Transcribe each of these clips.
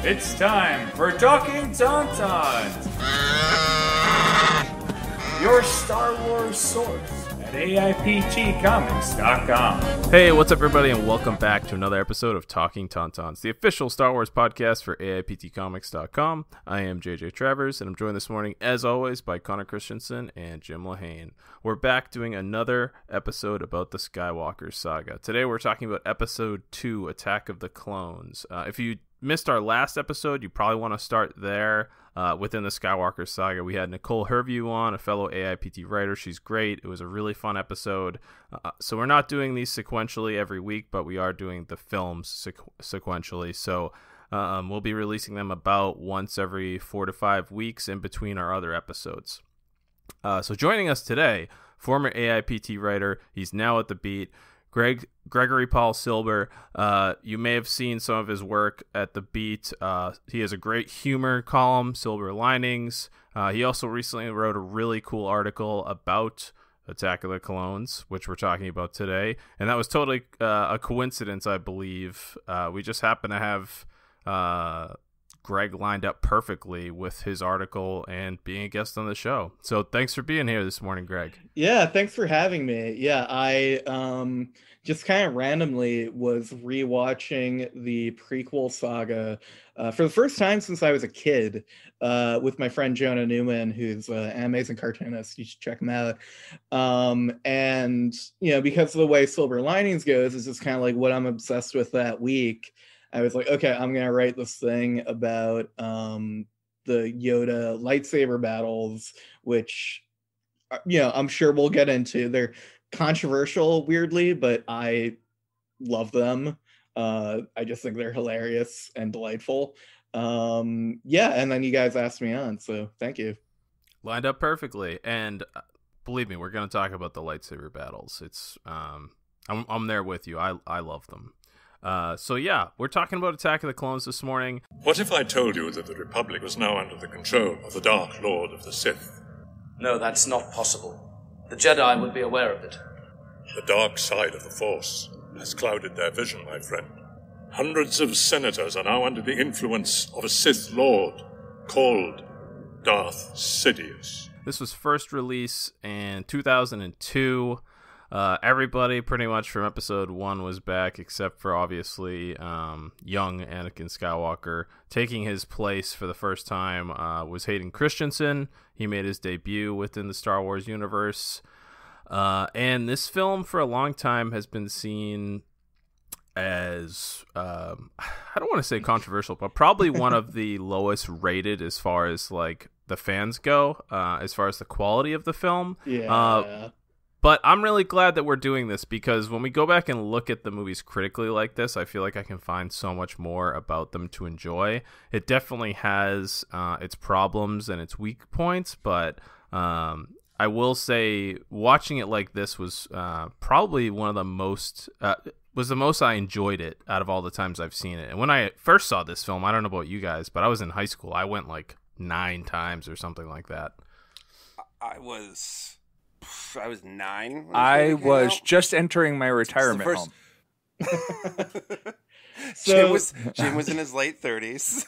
It's time for Talkin Tauntauns, your Star Wars source at AIPTcomics.com. Hey, what's up, everybody, and welcome back to another episode of Talkin Tauntauns, the official Star Wars podcast for AIPTcomics.com. I am JJ Travers, and I'm joined this morning, as always, by Connor Christensen and Jim Lehane. We're back doing another episode about the Skywalker Saga. Today, we're talking about Episode 2, Attack of the Clones. If you missed our last episode, you probably want to start there. Within the Skywalker Saga, we had Nicole Herview on, a fellow AIPT writer. She's great. It was a really fun episode. So we're not doing these sequentially every week, but we are doing the films sequentially. So we'll be releasing them about once every 4 to 5 weeks in between our other episodes. So joining us today, former AIPT writer, he's now at the beat, Gregory Paul Silber. You may have seen some of his work at the beat. He has a great humor column, Silver Linings. He also recently wrote a really cool article about Attack of the Clones, which we're talking about today. And that was totally a coincidence, I believe. We just happen to have Greg lined up perfectly with his article and being a guest on the show. So thanks for being here this morning, Greg. Yeah, thanks for having me. Yeah, I just kind of randomly was rewatching the prequel saga for the first time since I was a kid with my friend Jonah Newman, who's an amazing cartoonist. You should check him out. And, you know, because of the way Silver Linings goes, it's just kind of like what I'm obsessed with that week. I was like, okay, I'm going to write this thing about the Yoda lightsaber battles, which, you know, I'm sure we'll get into. They're controversial, weirdly, but I love them. I just think they're hilarious and delightful. Yeah, and then you guys asked me on, so thank you. Lined up perfectly. And believe me, we're going to talk about the lightsaber battles. It's I'm there with you. I love them. So yeah, we're talking about Attack of the Clones this morning. What if I told you that the Republic was now under the control of the Dark Lord of the Sith? No, that's not possible. The Jedi would be aware of it. The dark side of the Force has clouded their vision, my friend. Hundreds of senators are now under the influence of a Sith Lord called Darth Sidious. This was first released in 2002. Everybody pretty much from episode 1 was back, except for obviously young Anakin Skywalker. Taking his place for the first time was Hayden Christensen. He made his debut within the Star Wars universe. And this film for a long time has been seen as, I don't want to say controversial, but probably one of the lowest rated as far as like the fans go, as far as the quality of the film. Yeah. But I'm really glad that we're doing this, because when we go back and look at the movies critically like this, I feel like I can find so much more about them to enjoy. It definitely has its problems and its weak points, but I will say watching it like this was probably one of the most was the most I enjoyed it out of all the times I've seen it. And when I first saw this film, I don't know about you guys, but I was in high school. I went like 9 times or something like that. I was 9. I was just entering my retirement home. So Jim was in his late 30s.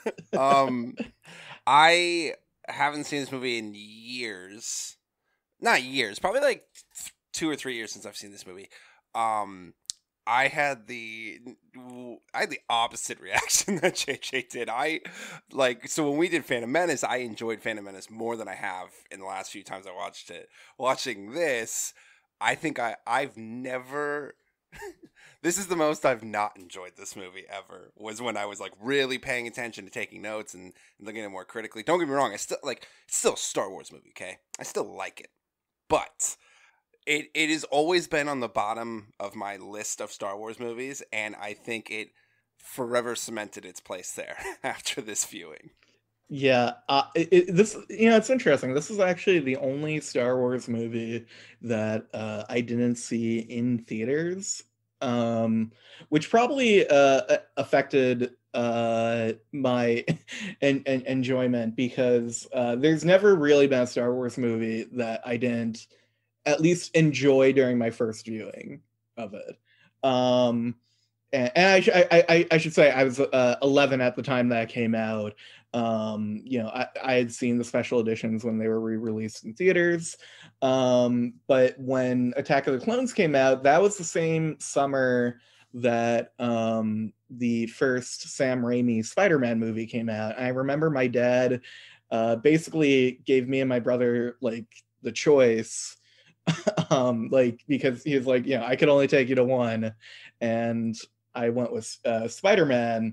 I haven't seen this movie in years. Not years, probably like 2 or 3 years since I've seen this movie. I had the opposite reaction that JJ did. So when we did Phantom Menace, I enjoyed Phantom Menace more than I have in the last few times I watched it. Watching this, I think I've never this is the most I've not enjoyed this movie ever, was when I was like really paying attention to taking notes and looking at it more critically. Don't get me wrong, it's still a Star Wars movie, okay? I still like it. But It has always been on the bottom of my list of Star Wars movies, and I think it forever cemented its place there after this viewing. Yeah, this, you know, it's interesting. This is actually the only Star Wars movie that I didn't see in theaters, which probably affected my enjoyment, because there's never really been a Star Wars movie that I didn't at least enjoy during my first viewing of it. and I should say I was 11 at the time that came out. I had seen the special editions when they were re-released in theaters. But when Attack of the Clones came out, that was the same summer that the first Sam Raimi Spider-Man movie came out. And I remember my dad basically gave me and my brother like the choice, because he was like, I could only take you to one, and I went with Spider-Man.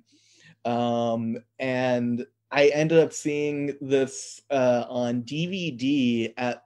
And I ended up seeing this on DVD at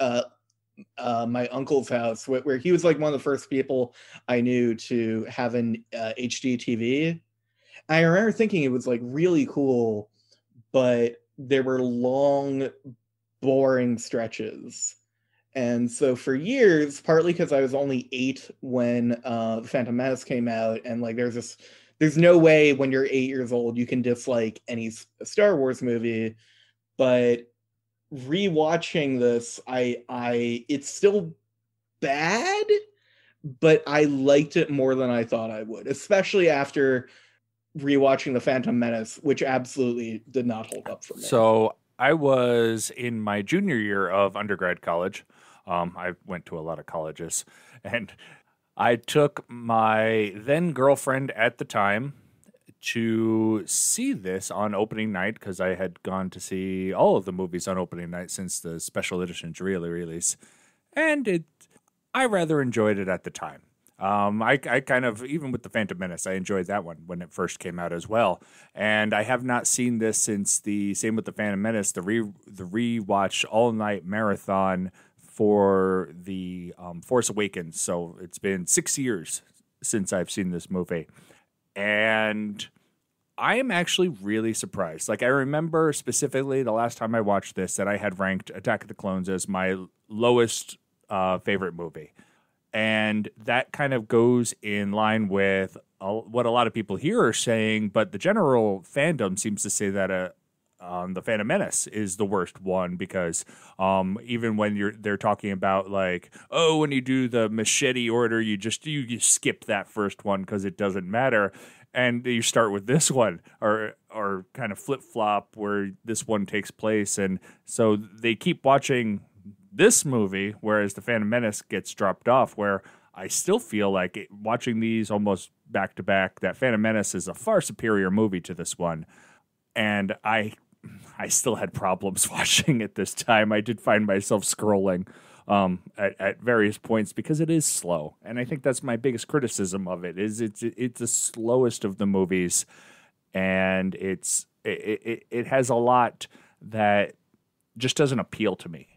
my uncle's house, where he was like one of the first people I knew to have an HD TV. I remember thinking it was like really cool, but there were long, boring stretches. And so for years, partly because I was only 8 when The Phantom Menace came out, and like there's no way when you're 8 years old you can dislike any Star Wars movie. But rewatching this, it's still bad, but I liked it more than I thought I would, especially after rewatching The Phantom Menace, which absolutely did not hold up for me. So I was in my junior year of undergrad college. I went to a lot of colleges, and I took my then girlfriend at the time to see this on opening night, because I had gone to see all of the movies on opening night since the special editions really release, and I rather enjoyed it at the time. I kind of, even with The Phantom Menace, I enjoyed that one when it first came out as well. And I have not seen this since same with The Phantom Menace, the rewatch all-night marathon for the Force Awakens. So it's been 6 years since I've seen this movie. And I am actually really surprised. Like, I remember specifically the last time I watched this that I had ranked Attack of the Clones as my lowest favorite movie. And that kind of goes in line with what a lot of people here are saying, but the general fandom seems to say that The Phantom Menace is the worst one, because even when they're talking about like, oh, when you do the machete order, you skip that first one because it doesn't matter, and you start with this one, or kind of flip flop where this one takes place, and so they keep watching this movie, whereas The Phantom Menace gets dropped off, where I still feel like watching these almost back to back, that Phantom Menace is a far superior movie to this one. And I still had problems watching it this time. I did find myself scrolling at various points because it is slow. And I think that's my biggest criticism of it, is it's the slowest of the movies. And it has a lot that just doesn't appeal to me.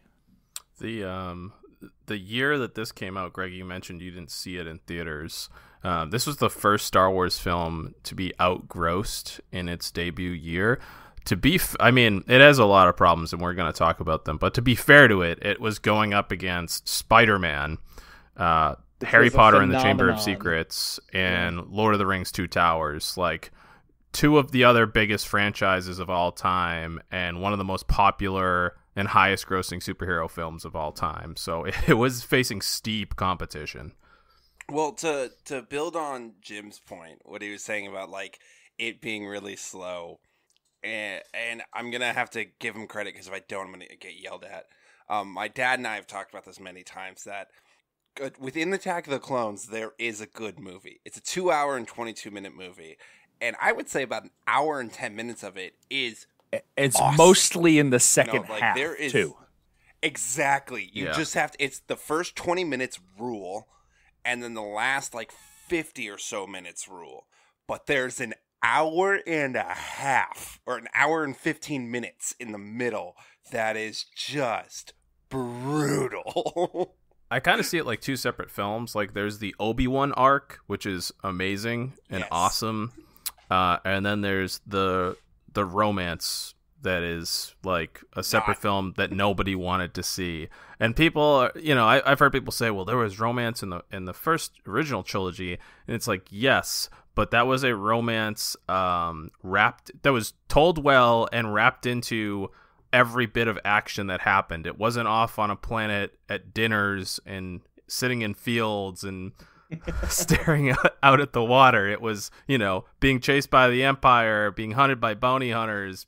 The year that this came out, Greg, you mentioned you didn't see it in theaters. This was the first Star Wars film to be outgrossed in its debut year. I mean, it has a lot of problems, and we're going to talk about them. But to be fair to it, it was going up against Spider-Man, Harry Potter and the Chamber of Secrets, and Lord of the Rings: Two Towers, like two of the other biggest franchises of all time, and one of the most popular and highest grossing superhero films of all time. So it was facing steep competition. Well, to build on Jim's point, what he was saying about like it being really slow, and I'm going to have to give him credit, because if I don't, I'm going to get yelled at. My dad and I have talked about this many times, that within Attack of the Clones, there is a good movie. It's a 2 hour and 22-minute movie. And I would say about an hour and 10 minutes of it is It's awesome. Mostly in the second half, there is, too. Exactly. You just have to, it's the first 20 minutes rule, and then the last, 50 or so minutes rule. But there's an hour and a half, or an hour and 15 minutes in the middle that is just brutal. I kind of see it like two separate films. Like, there's the Obi-Wan arc, which is amazing and awesome. And then there's the romance that is like a separate film that nobody wanted to see. And people, I've heard people say, well, there was romance in the first original trilogy. And it's like, yes, but that was a romance that was told well and wrapped into every bit of action that happened. It wasn't off on a planet at dinners and sitting in fields and staring out at the water. It was, being chased by the Empire, being hunted by bounty hunters,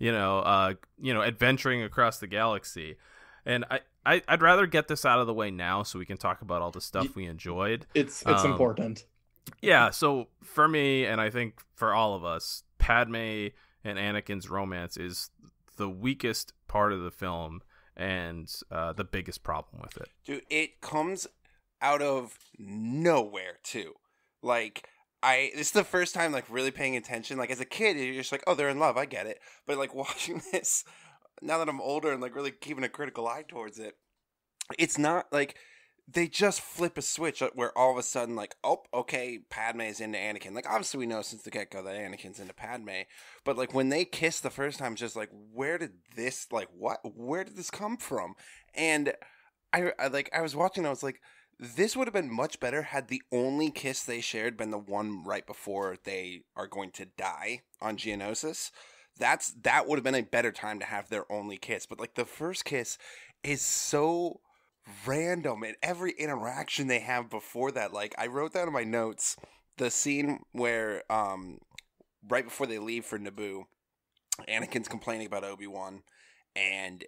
adventuring across the galaxy. And I'd rather get this out of the way now so we can talk about all the stuff we enjoyed. It's important. Yeah, so for me, and I think for all of us, Padme and Anakin's romance is the weakest part of the film and the biggest problem with it. Dude, it comes out of nowhere, too. Like, this is the first time, like, really paying attention. Like, as a kid, you're just like, oh, they're in love, I get it. But, like, watching this, now that I'm older and, like, really keeping a critical eye towards it, it's not, like, they just flip a switch where all of a sudden, like, oh, okay, Padme is into Anakin. Like, obviously we know since the get-go that Anakin's into Padme. But, like, when they kiss the first time, it's just like, where did this come from? And I was watching, I was like, this would have been much better had the only kiss they shared been the one right before they are going to die on Geonosis. That would have been a better time to have their only kiss. But, like, the first kiss is so random, and every interaction they have before that, like, I wrote down in my notes the scene where right before they leave for Naboo, Anakin's complaining about Obi-Wan, and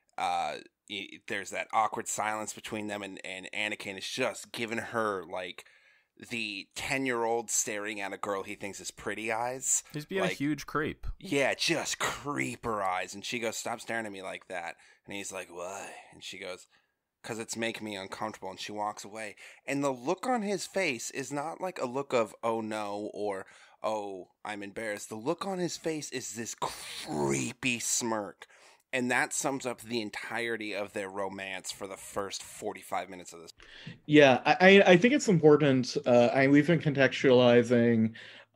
there's that awkward silence between them, and Anakin is just giving her, like, the 10-year-old staring at a girl he thinks is pretty eyes. He's being like, a huge creep. Yeah, just creeper eyes. And she goes, stop staring at me like that. And he's like, why? And she goes, because it's making me uncomfortable. And she walks away. And the look on his face is not like a look of, oh no, or, oh, I'm embarrassed. The look on his face is this creepy smirk. And that sums up the entirety of their romance for the first 45 minutes of this. Yeah, I think it's important. We've been contextualizing,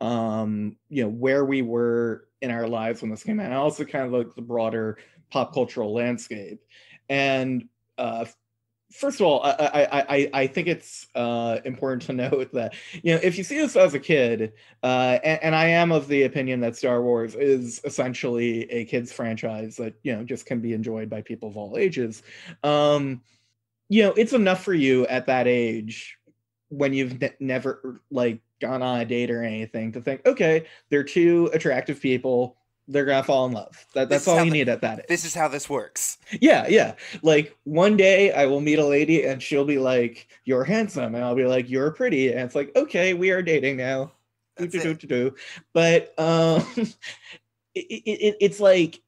where we were in our lives when this came out, and also kind of like the broader pop cultural landscape. And first of all, I think it's important to note that, if you see this as a kid, and I am of the opinion that Star Wars is essentially a kid's franchise that, just can be enjoyed by people of all ages, it's enough for you at that age when you've never, like, gone on a date or anything to think, okay, they're two attractive people, they're gonna fall in love. That's all you need at that age. This is how this works. Yeah. Like, one day I will meet a lady and she'll be like, you're handsome, and I'll be like, you're pretty, and it's like, okay, we are dating now. But it's like,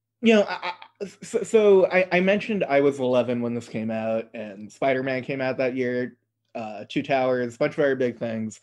so I mentioned I was 11 when this came out, and Spider-Man came out that year, Two Towers, a bunch of very big things.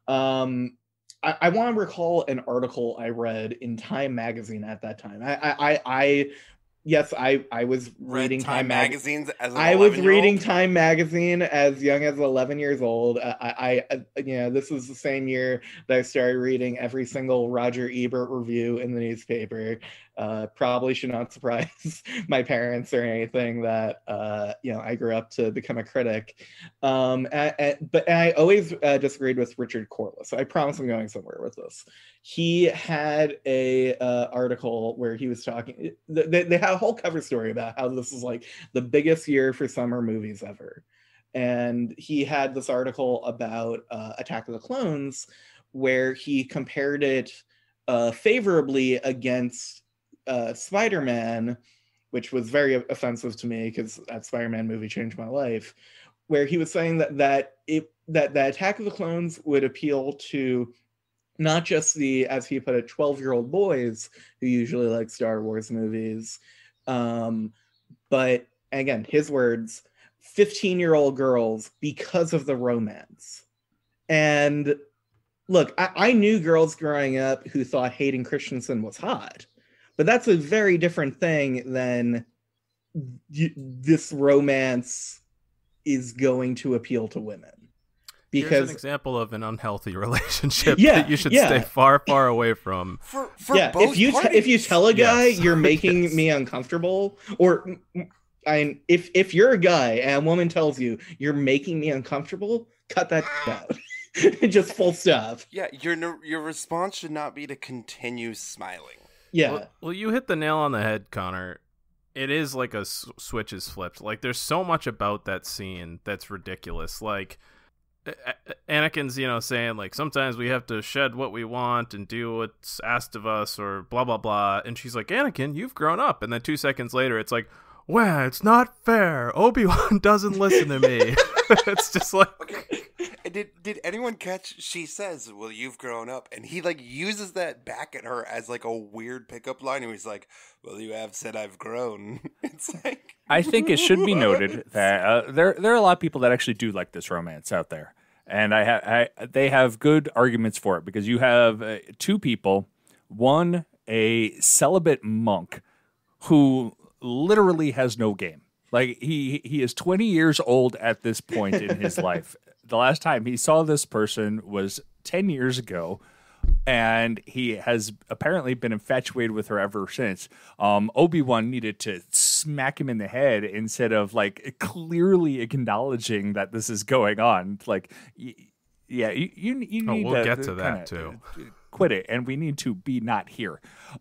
I want to recall an article I read in Time magazine at that time. I was reading Time magazines as an I was 11-year-old. reading Time magazine as young as 11 years old. This was the same year that I started reading every single Roger Ebert review in the newspaper. Probably should not surprise my parents or anything that I grew up to become a critic. But I always disagreed with Richard Corliss. I promise I'm going somewhere with this. He had a article where he was talking. They had a whole cover story about how this is like the biggest year for summer movies ever, and he had this article about Attack of the Clones, where he compared it favorably against Spider-Man, which was very offensive to me because that Spider-Man movie changed my life, where he was saying that Attack of the Clones would appeal to not just the, as he put it, 12-year-old boys who usually like Star Wars movies, but again, his words, 15-year-old girls, because of the romance. And look, I knew girls growing up who thought Hayden Christensen was hot, but that's a very different thing than this romance is going to because here's an example of an unhealthy relationship that you should stay far, far away from. For both if you tell a guy Yes. you're making me uncomfortable, or if you're a guy and a woman tells you you're making me uncomfortable, cut that out. Just full stop. Yeah, your response should not be to continue smiling. Yeah. Well, you hit the nail on the head, Connor. It is like a switch is flipped. Like, there's so much about that scene that's ridiculous. Like, Anakin's, saying like sometimes we have to shed what we want and do what's asked of us or blah, blah, blah. And she's like, Anakin, you've grown up. And then 2 seconds later, it's like, well, it's not fair. Obi-Wan doesn't listen to me. It's just like... Okay. Did anyone catch, she says, well, you've grown up, and he like uses that back at her as like a weird pickup line, and he's like, well, you have said I've grown. It's like, I think it should be noted that there are a lot of people that actually do like this romance out there, and they have good arguments for it, because you have two people, one a celibate monk who literally has no game. Like he is 20 years old at this point in his life. The last time he saw this person was 10 years ago, and he has apparently been infatuated with her ever since. Obi-Wan needed to smack him in the head instead of like clearly acknowledging that this is going on. Like, yeah, you need we'll to get to that too. Quit it, and we need to be not here.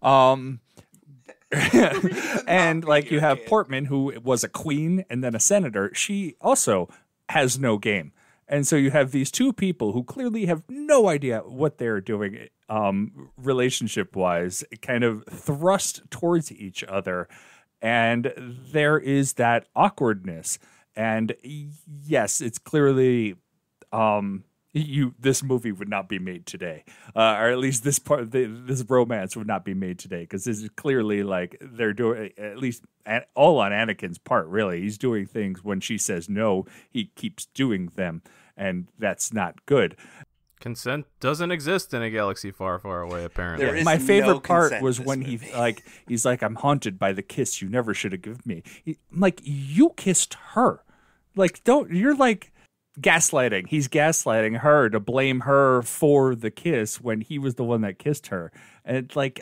And like you have Portman, who was a queen and then a senator. She also has no game. And so you have these two people who clearly have no idea what they're doing relationship-wise, kind of thrust towards each other. And there is that awkwardness. And yes, it's clearly this movie would not be made today. Or at least this part, this romance would not be made today, because this is clearly like they're doing, at least all on Anakin's part, really. He's doing things when she says no, he keeps doing them, and that's not good. Consent doesn't exist in a galaxy far, far away, apparently. There is My favorite no part was in when this he's like, I'm haunted by the kiss you never should have given me. I'm like, you kissed her. Like, you're like gaslighting. He's gaslighting her to blame her for the kiss when he was the one that kissed her. And it's like,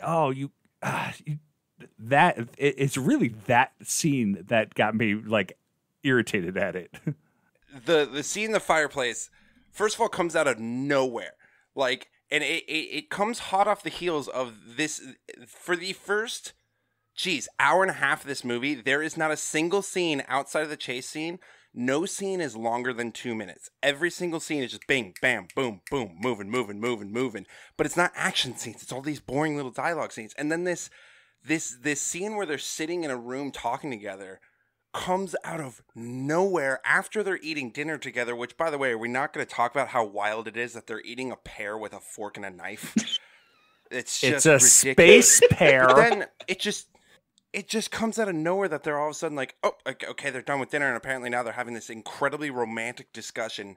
it's really that scene that got me like irritated at it. The scene in the fireplace, first of all, comes out of nowhere. Like, and it comes hot off the heels of this. For the first, hour and a half of this movie, there is not a single scene outside of the chase scene. No scene is longer than 2 minutes. Every single scene is just bing, bam, boom, boom, moving. But it's not action scenes. It's all these boring little dialogue scenes. And then this scene where they're sitting in a room talking together comes out of nowhere after they're eating dinner together, which, by the way, are we not going to talk about how wild it is that they're eating a pear with a fork and a knife? It's just a ridiculous. Space pear. But then it just comes out of nowhere that they're all of a sudden like, oh, okay, they're done with dinner, and apparently now they're having this incredibly romantic discussion.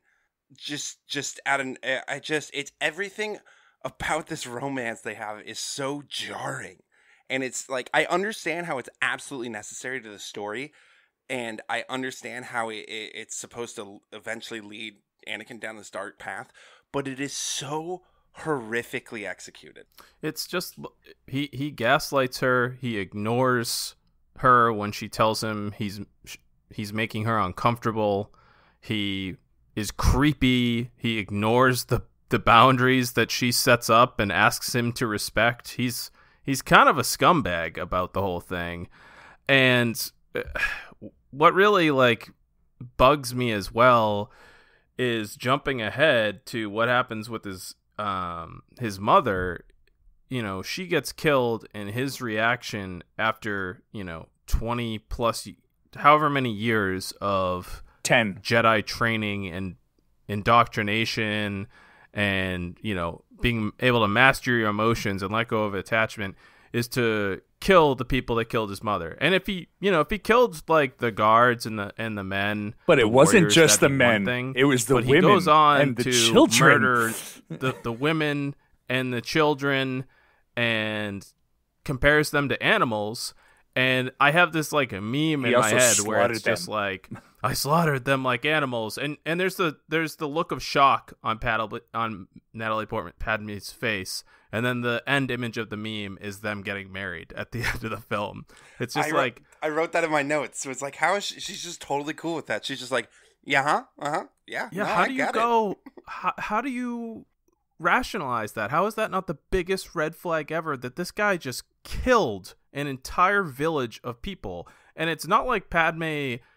It's everything about this romance they have is so jarring. And it's like, I understand how it's absolutely necessary to the story, and I understand how it's supposed to eventually lead Anakin down this dark path, but it is so horrifically executed. It's just he gaslights her. He ignores her when she tells him he's making her uncomfortable. He is creepy. He ignores the boundaries that she sets up and asks him to respect. He's kind of a scumbag about the whole thing. And what really like bugs me as well is jumping ahead to what happens with his mother. She gets killed, and his reaction after 20 plus however many years of 10 Jedi training and indoctrination and being able to master your emotions and let go of attachment is to kill the people that killed his mother. And if he killed like the guards and the men, but it wasn't warriors, just the that'd be men. one thing. It was the but women he goes on and the to children. murder the women and the children and compares them to animals. And I have this like a meme in my head where it's just like, I slaughtered them like animals. And there's the look of shock on Natalie Portman, Padme's face. And then the end image of the meme is them getting married at the end of the film. It's just I wrote that in my notes. So it's like, how is she's just totally cool with that. She's just like, yeah, yeah. Yeah. No, How do you go? How do you rationalize that? How is that not the biggest red flag ever that this guy just killed an entire village of people? And it's not like Padme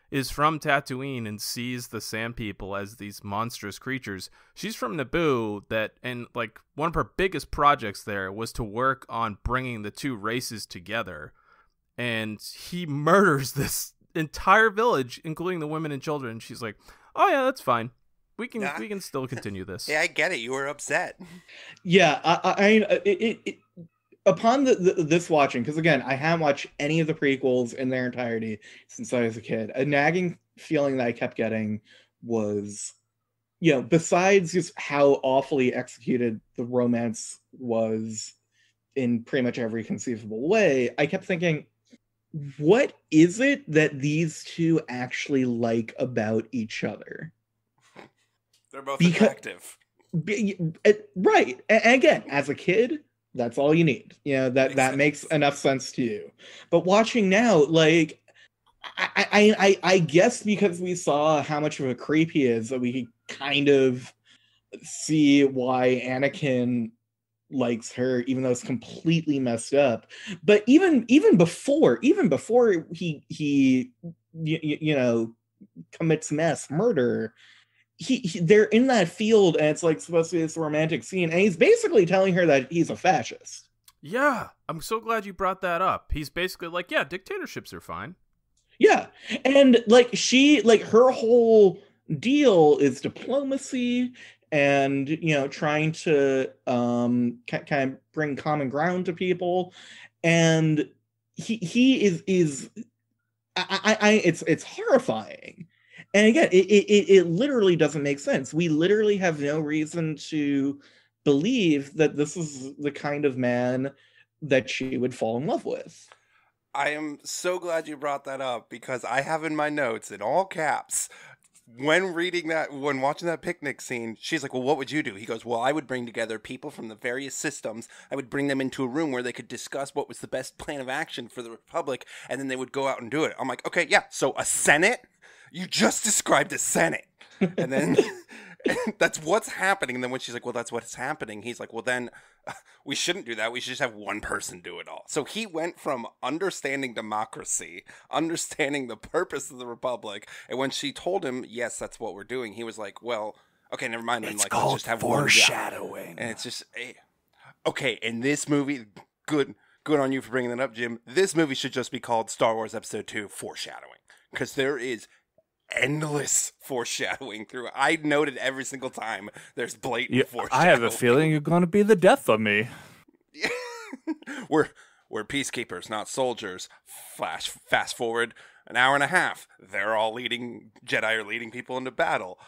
is from Tatooine and sees the Sand People as these monstrous creatures. She's from Naboo, and like one of her biggest projects there was to work on bringing the two races together. And he murders this entire village, including the women and children. She's like, "Oh yeah, that's fine. We can still continue this." Yeah, I get it. You were upset. Yeah, upon this watching, because again, I haven't watched any of the prequels in their entirety since I was a kid. A nagging feeling that I kept getting was, besides just how awfully executed the romance was in pretty much every conceivable way, I kept thinking, what is it that these two actually like about each other? They're both attractive. Right. And again, as a kid, that's all you need. That makes enough sense to you. But watching now, like, I guess because we saw how much of a creep he is, that we could kind of see why Anakin likes her, even though it's completely messed up. But even before he commits mass murder, they're in that field, and it's like supposed to be this romantic scene, and he's basically telling her that he's a fascist. Yeah, I'm so glad you brought that up. He's basically like, yeah, dictatorships are fine. Yeah, and like her whole deal is diplomacy and trying to kind of bring common ground to people, and he is it's horrifying. And again, it literally doesn't make sense. We literally have no reason to believe that this is the kind of man that she would fall in love with. I am so glad you brought that up, because I have in my notes in all caps, when watching that picnic scene, she's like, "Well, what would you do?" He goes, "Well, I would bring together people from the various systems. I would bring them into a room where they could discuss what was the best plan of action for the Republic, and then they would go out and do it." I'm like, okay, yeah, so a Senate? You just described a Senate. And then that's what's happening. And then when she's like, "Well, that's what's happening," he's like, "Well, then we shouldn't do that. We should just have one person do it all." So he went from understanding democracy, understanding the purpose of the Republic, and when she told him, "Yes, that's what we're doing," he was like, "Well, okay, never mind. Then, It's like, called let's just have foreshadowing. And it's just, okay, in this movie, good on you for bringing that up, Jim. This movie should just be called Star Wars Episode 2 Foreshadowing, because there is endless foreshadowing through. I noted every single time there's blatant foreshadowing. I have a feeling you're going to be the death of me. We're peacekeepers, not soldiers. Fast forward an hour and a half. They're all Jedi are leading people into battle.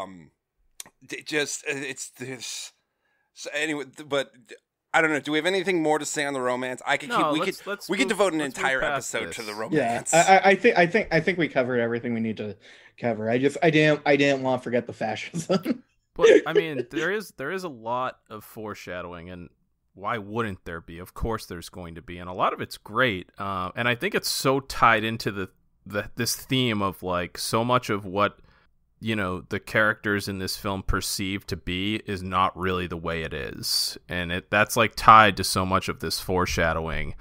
It's this. So anyway, but I don't know. Do we have anything more to say on the romance? We could devote an entire episode to the romance. Yeah, I think we covered everything we need to cover. I didn't want to forget the fascism. But I mean, there is a lot of foreshadowing, and why wouldn't there be? Of course, there's going to be, and a lot of it's great. And I think it's so tied into this theme of like so much of what the characters in this film perceive to be is not really the way it is, and that's like tied to so much of this foreshadowing.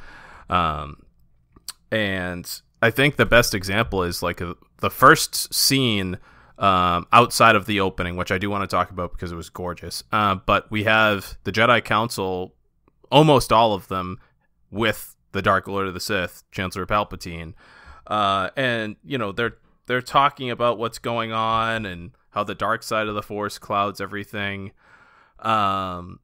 And I think the best example is like the first scene outside of the opening, which I do want to talk about because it was gorgeous. But we have the Jedi Council, almost all of them, with the Dark Lord of the Sith, Chancellor Palpatine, and they're talking about what's going on and how the dark side of the Force clouds everything. And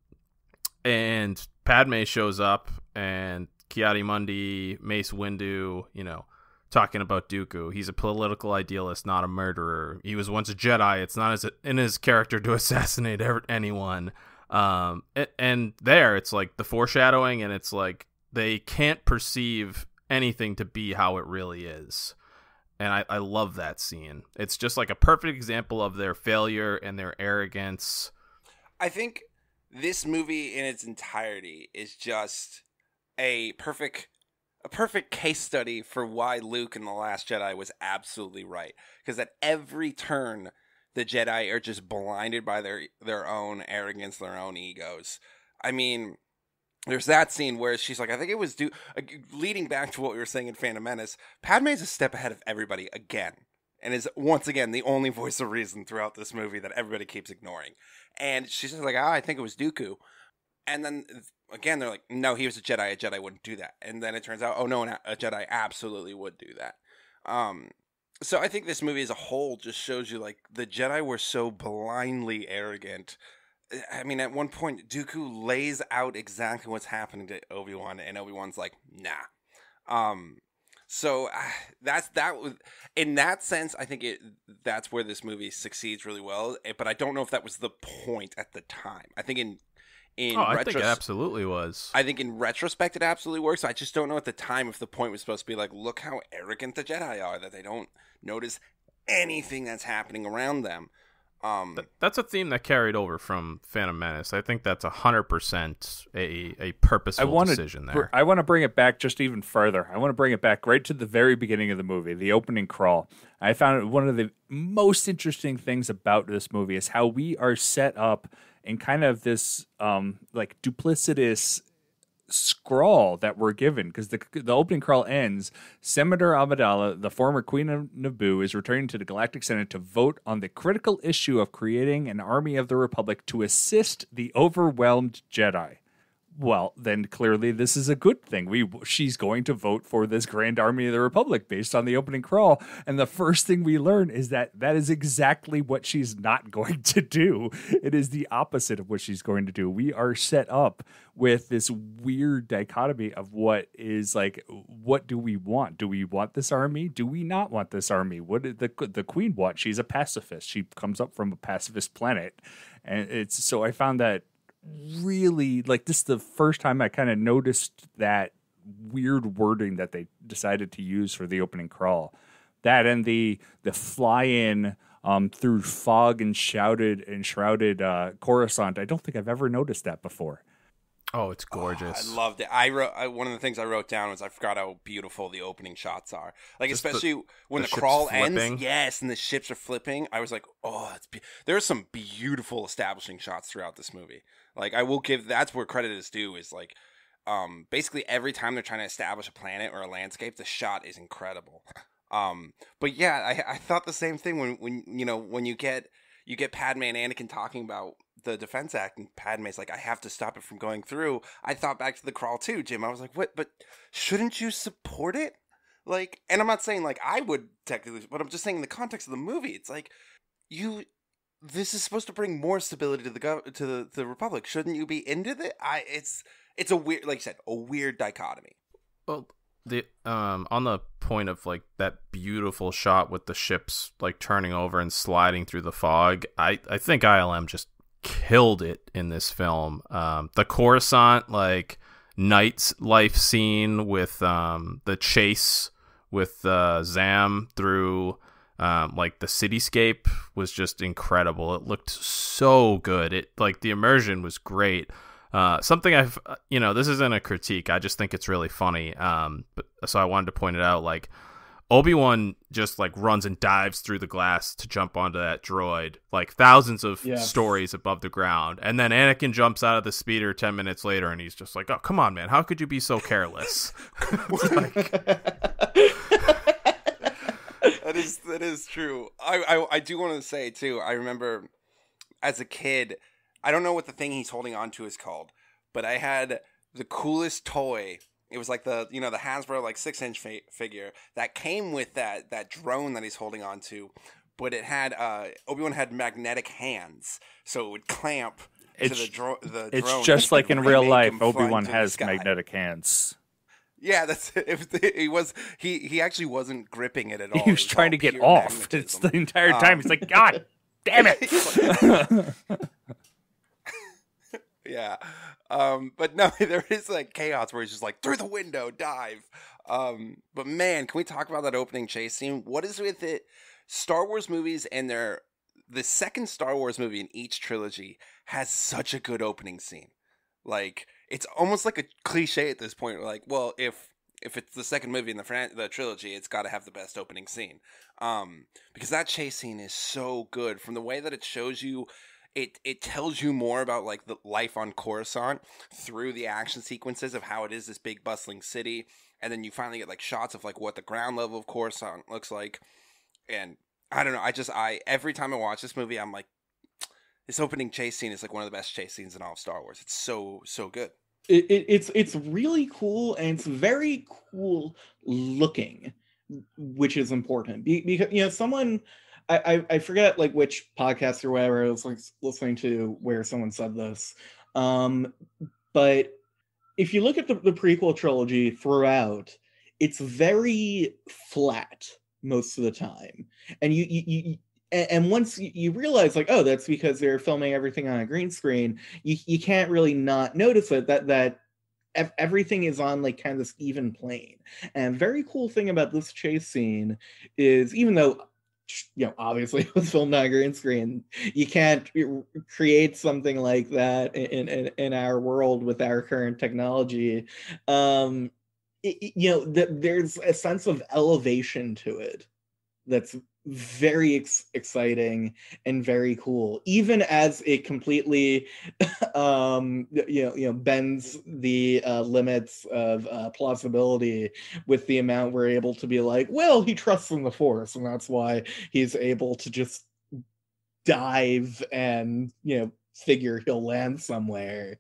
Padme shows up, and Ki-Adi-Mundi, Mace Windu, talking about Dooku. He's a political idealist, not a murderer. He was once a Jedi. It's not in his character to assassinate anyone. And there, it's like the foreshadowing, and it's like they can't perceive anything to be how it really is. And I love that scene. It's just like a perfect example of their failure and their arrogance. I think this movie in its entirety is just a perfect case study for why Luke in The Last Jedi was absolutely right. Because at every turn, the Jedi are just blinded by their own arrogance, their own egos. I mean, there's that scene where she's like, I think it was leading back to what we were saying in Phantom Menace, Padme's a step ahead of everybody again. and is once again the only voice of reason throughout this movie that everybody keeps ignoring. And she's just like, I think it was Dooku. And then again, they're like, no, he was a Jedi. A Jedi wouldn't do that. And then it turns out, oh no, a Jedi absolutely would do that. So I think this movie as a whole just shows you, like, the Jedi were so blindly arrogant. I mean, at one point, Dooku lays out exactly what's happening to Obi-Wan, and Obi-Wan's like, nah. So that's that. In that sense, I think that's where this movie succeeds really well. But I don't know if that was the point at the time. I think I think it absolutely was. I think in retrospect, it absolutely works. I just don't know at the time if the point was supposed to be like, look how arrogant the Jedi are, that they don't notice anything that's happening around them. That's a theme that carried over from Phantom Menace. I think that's 100% a purposeful decision there. I want to bring it back just even further. I want to bring it back right to the very beginning of the movie, the opening crawl. I found one of the most interesting things about this movie is how we are set up in kind of this like duplicitous scrawl that we're given, because the opening crawl ends. Senator Amidala, the former Queen of Naboo, is returning to the Galactic Senate to vote on the critical issue of creating an army of the Republic to assist the overwhelmed Jedi. Well, then clearly this is a good thing. She's going to vote for this Grand Army of the Republic based on the opening crawl. And the first thing we learn is that is exactly what she's not going to do. It is the opposite of what she's going to do. We are set up with this weird dichotomy of what is like, what do we want? Do we want this army? Do we not want this army? What did the Queen want? She's a pacifist. She comes up from a pacifist planet. And so I found that really, like, this is the first time I kind of noticed that weird wording that they decided to use for the opening crawl. That and the fly-in through fog and shrouded Coruscant. I don't think I've ever noticed that before. Oh, it's gorgeous. I loved it. One of the things I wrote down was I forgot how beautiful the opening shots are. Like, just especially when the crawl ends. Yes, and the ships are flipping. I was like, oh, there's some beautiful establishing shots throughout this movie. Like, I will give, that's where credit is due, is like, basically every time they're trying to establish a planet or a landscape, the shot is incredible. But yeah, I thought the same thing when you get Padme and Anakin talking about the Defense Act, and Padme's like, I have to stop it from going through. I thought back to the crawl too, Jim. I was like, what? But shouldn't you support it? Like, and I'm not saying like I would technically, but I'm just saying in the context of the movie, it's like this is supposed to bring more stability to the Republic. Shouldn't you be into it? It's a weird, like you said, a weird dichotomy. Well, the on the point of like that beautiful shot with the ships like turning over and sliding through the fog, I think ILM just killed it in this film. The Coruscant like night's life scene with the chase with Zam through like the cityscape was just incredible. It looked so good. It like the immersion was great. Something I've, this isn't a critique. I just think it's really funny. But so I wanted to point it out. Like Obi-Wan just like runs and dives through the glass to jump onto that droid, like thousands of stories above the ground. And then Anakin jumps out of the speeder 10 minutes later, and he's just like, "Oh, come on, man! How could you be so careless?" That is true. I do want to say too. I remember as a kid, I don't know what the thing he's holding on to is called, but I had the coolest toy. It was like the Hasbro like 6-inch figure that came with that drone that he's holding on to, but it had Obi-Wan had magnetic hands, so it would clamp to the drone. It's just like in real life, Obi-Wan has magnetic hands. Yeah, that's it. He actually wasn't gripping it at all. He was trying to get off. It's the entire time. He's like, God damn it. Yeah. But no, there is like chaos where he's just like, through the window, dive. But man, can we talk about that opening chase scene? What is with it? Star Wars movies and the second Star Wars movie in each trilogy has such a good opening scene. Like, it's almost like a cliche at this point. Like, well, if it's the second movie in the trilogy, it's got to have the best opening scene. Because that chase scene is so good. From the way that it shows you, it tells you more about like the life on Coruscant through the action sequences of how it is this big bustling city, and then you finally get like shots of like what the ground level of Coruscant looks like, and I don't know. I every time I watch this movie, I'm like, this opening chase scene is like one of the best chase scenes in all of Star Wars. It's so good. It's really cool, and it's very cool looking, which is important because someone I forget like which podcast or whatever I was like listening to where someone said this, but if you look at the prequel trilogy throughout, it's very flat most of the time, and and once you realize like, oh, that's because they're filming everything on a green screen, you can't really not notice it that everything is on like kind of this even plane. And very cool thing about this chase scene is, even though obviously it was filmed on a green screen, you can't create something like that in our world with our current technology. There's a sense of elevation to it that's very exciting and very cool, even as it completely bends the limits of plausibility with the amount we're able to be like, well, he trusts in the Force, and that's why he's able to just dive and figure he'll land somewhere.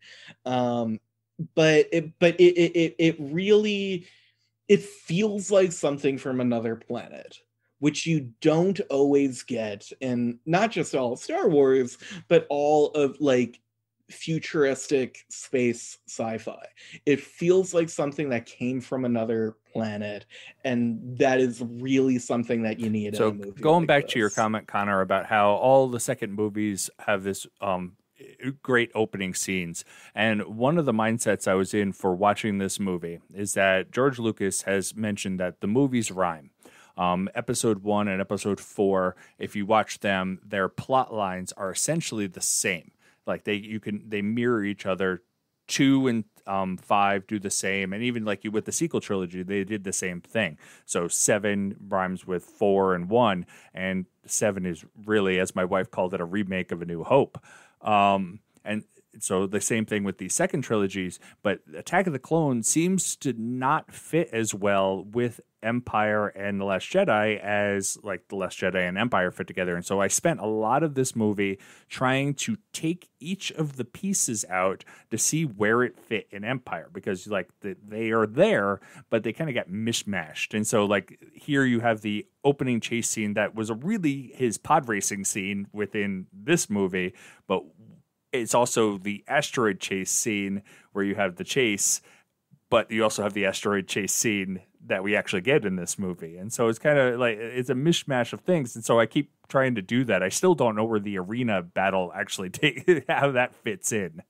But it really, it feels like something from another planet, which you don't always get in not just all of Star Wars, but all of like futuristic space sci-fi. It feels like something that came from another planet, and that is really something that you need in a movie. Going like back this. to your comment, Connor, about how all the second movies have this great opening scenes. And one of the mindsets I was in for watching this movie is that George Lucas has mentioned that the movies rhyme. Episode 1 and episode 4, if you watch them, their plot lines are essentially the same. Like they mirror each other. 2 and 5 do the same, and even like with the sequel trilogy, they did the same thing. So 7 rhymes with 4 and 1, and 7 is really, as my wife called it, a remake of A New Hope. And so the same thing with the second trilogies, but Attack of the Clones seems to not fit as well with Empire and The Last Jedi as like The Last Jedi and Empire fit together. And so I spent a lot of this movie trying to take each of the pieces out to see where it fit in Empire, because like they are there, but they kind of got mishmashed. And so like here you have the opening chase scene that was really his pod racing scene within this movie, but it's also the asteroid chase scene where you have the chase, but you also have the asteroid chase scene that we actually get in this movie. And so it's kind of like, it's a mishmash of things. And so I keep trying to do that. I still don't know where the arena battle actually how that fits in.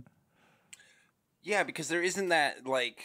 Yeah, because there isn't that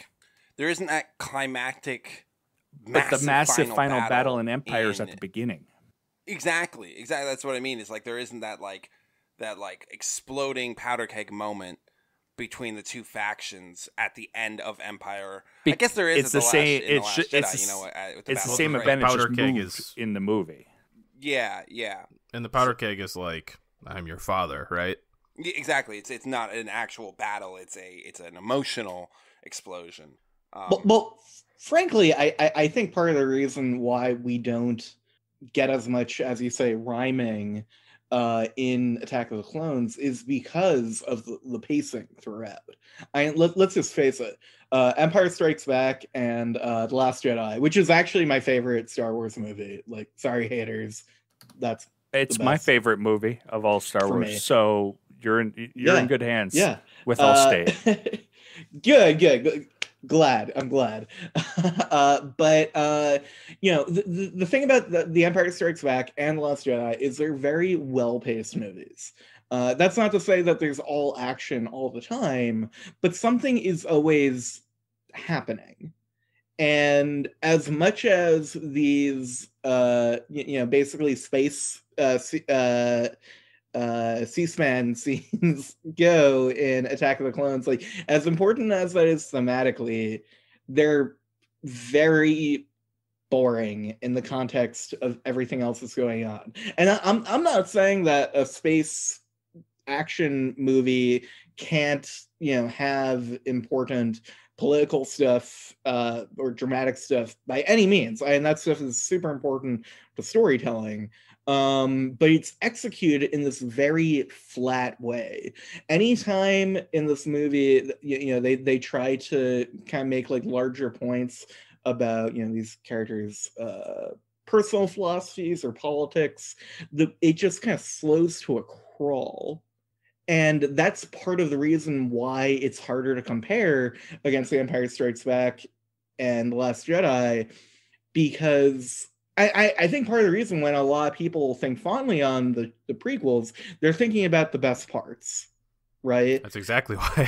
climactic, but the massive final battle in Empire is at the beginning. Exactly. That's what I mean. It's like there isn't that exploding powder keg moment between the two factions at the end of Empire. I guess there is. It's the same. It's the same event. Powder keg is in the movie. Yeah. And the powder keg is like, I'm your father, right? Exactly. It's not an actual battle. It's an emotional explosion. Well, frankly, I think part of the reason why we don't get as much, as you say, rhyming in Attack of the Clones is because of the pacing throughout. Let's just face it. Empire Strikes Back and The Last Jedi, which is actually my favorite Star Wars movie. Like, sorry, haters. It's my favorite movie of all Star Wars. Me. So you're in good hands. Yeah. With Allstate. Good. I'm glad. But the thing about the Empire Strikes Back and The Last Jedi is they're very well-paced movies. That's not to say that there's all action all the time, but something is always happening. And as much as these basically space C-SPAN scenes go in Attack of the Clones, like, as important as that is thematically, they're very boring in the context of everything else that's going on. And I'm not saying that a space action movie can't have important political stuff or dramatic stuff by any means. And that stuff is super important to storytelling. but it's executed in this very flat way. Anytime in this movie, they try to kind of make like larger points about these characters' personal philosophies or politics, it just kind of slows to a crawl. And that's part of the reason why it's harder to compare against The Empire Strikes Back and The Last Jedi, because I think part of the reason when a lot of people think fondly on the prequels, they're thinking about the best parts, right? That's exactly why.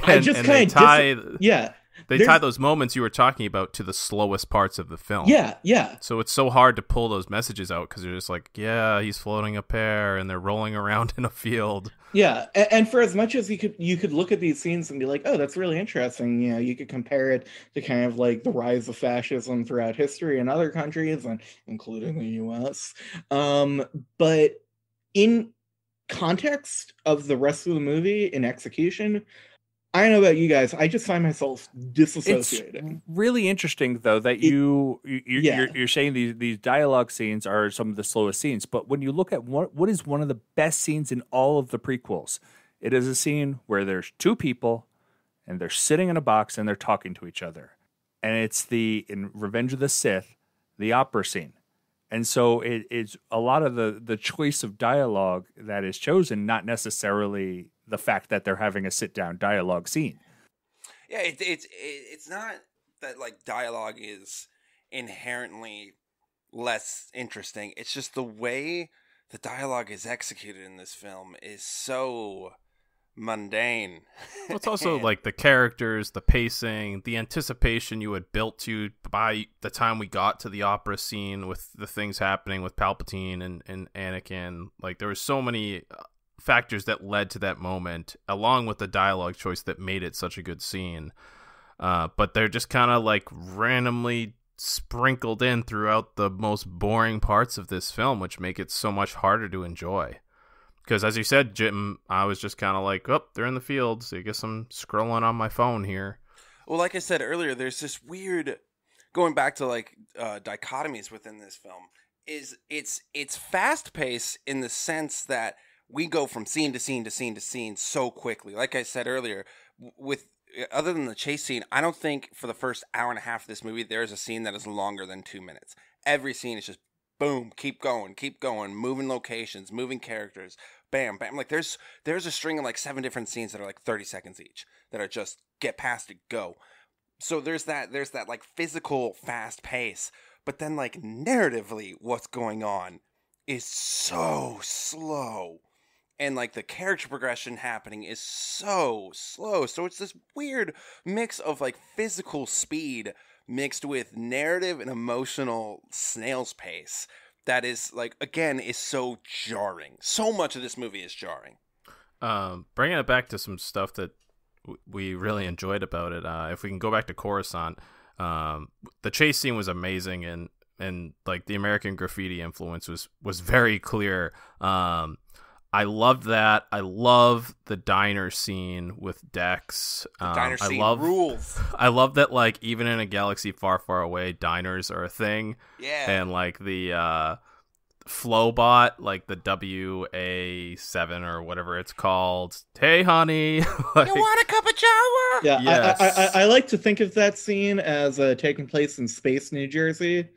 They tie those moments you were talking about to the slowest parts of the film. Yeah. So it's so hard to pull those messages out because you're just like, yeah, he's floating a pear and they're rolling around in a field. Yeah, and for as much as you could look at these scenes and be like, oh, that's really interesting. You could compare it to kind of like the rise of fascism throughout history in other countries, and including the U.S. But in context of the rest of the movie, in execution, I don't know about you guys, I just find myself disassociating. It's really interesting, though, that you're saying these dialogue scenes are some of the slowest scenes. But when you look at what is one of the best scenes in all of the prequels, it is a scene where there's two people and they're sitting in a box and they're talking to each other. And it's in Revenge of the Sith, the opera scene. And so it's a lot of the choice of dialogue that is chosen, not necessarily the fact that they're having a sit-down dialogue scene. Yeah, it's not that like dialogue is inherently less interesting. It's just the way the dialogue is executed in this film is so mundane. Well, it's also like the characters, the pacing, the anticipation you had built to by the time we got to the opera scene with the things happening with Palpatine and Anakin. Like there were so many factors that led to that moment, along with the dialogue choice that made it such a good scene. But they're just kind of like randomly sprinkled in throughout the most boring parts of this film, which make it so much harder to enjoy. Because as you said, Jim, I was just kind of like, oh, they're in the field, so I guess I'm scrolling on my phone here. Well, like I said earlier, there's this weird, going back to like dichotomies within this film, is it's fast paced in the sense that we go from scene to scene to scene to scene so quickly. Like I said earlier, with other than the chase scene, I don't think for the first hour and a half of this movie there is a scene that is longer than 2 minutes. Every scene is just boom, keep going, moving locations, moving characters, bam, bam. Like there's a string of like 7 different scenes that are like 30 seconds each that are just get past it, go. So there's that like physical fast pace, but then like narratively what's going on is so slow. And, like, the character progression happening is so slow. So it's this weird mix of, like, physical speed mixed with narrative and emotional snail's pace that is, like, again, is so jarring. So much of this movie is jarring. Bringing it back to some stuff that we really enjoyed about it, if we can go back to Coruscant, the chase scene was amazing, and like, the American Graffiti influence was very clear. I loved that. I love the diner scene with Dex. The diner scene rules. I love that, like, even in a galaxy far, far away, diners are a thing. Yeah. And, like, the Flowbot, like the WA7 or whatever it's called. Hey, honey. Like, you want a cup of joe? Yeah, yes. I like to think of that scene as taking place in Space, New Jersey.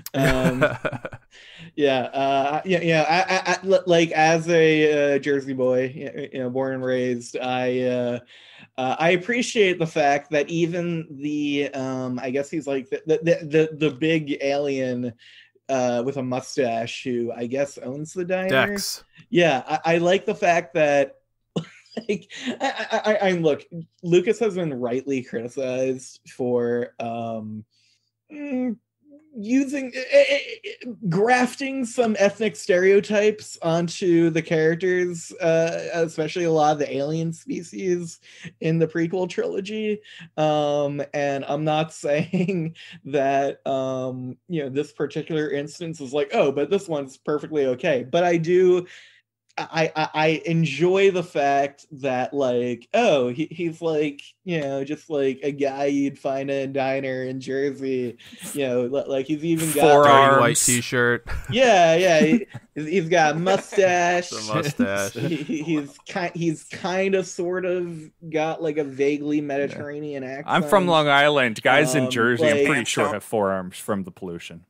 Like as a Jersey boy, born and raised, I appreciate the fact that even the I guess he's like the big alien with a mustache who I guess owns the diner. Dex. Yeah, I like the fact that like I look, Lucas has been rightly criticized for using grafting some ethnic stereotypes onto the characters, especially a lot of the alien species in the prequel trilogy. And I'm not saying that this particular instance is like, oh, but this one's perfectly okay. But I do I enjoy the fact that like, oh, he's like, you know, just like a guy you'd find in a diner in Jersey, you know, like he's even got dirty white t-shirt. Yeah, he's got a mustache. The mustache. He's kind of sort of got like a vaguely Mediterranean accent. I'm from Long Island. Guys in Jersey, like, I'm pretty sure have forearms from the pollution.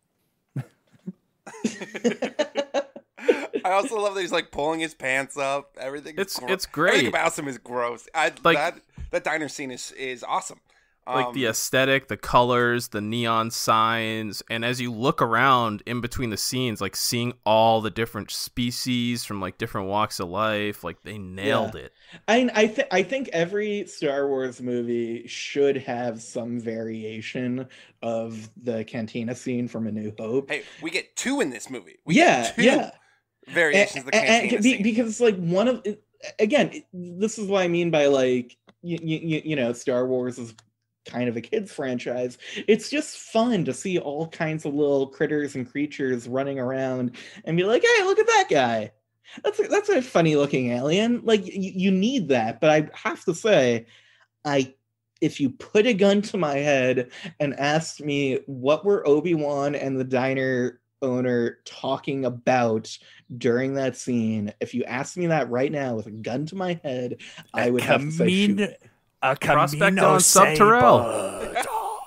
I also love that he's like pulling his pants up. Everything. It's great. Everything about him is gross. That diner scene is awesome. Like the aesthetic, the colors, the neon signs, and as you look around in between the scenes, like seeing all the different species from like different walks of life, like they nailed it. I think every Star Wars movie should have some variation of the cantina scene from A New Hope. Hey, we get 2 in this movie. Yeah. Variations of the cantina scene. Because like one of, again, this is what I mean by like, you know, Star Wars is kind of a kid's franchise. It's just fun to see all kinds of little critters and creatures running around and be like, hey, look at that guy. That's a funny looking alien. Like you need that. But I have to say, if you put a gun to my head and asked me what were Obi-Wan and the diner owner talking about during that scene, if you asked me that right now with a gun to my head, I would have to say shoot. A Prospect on Subterrell.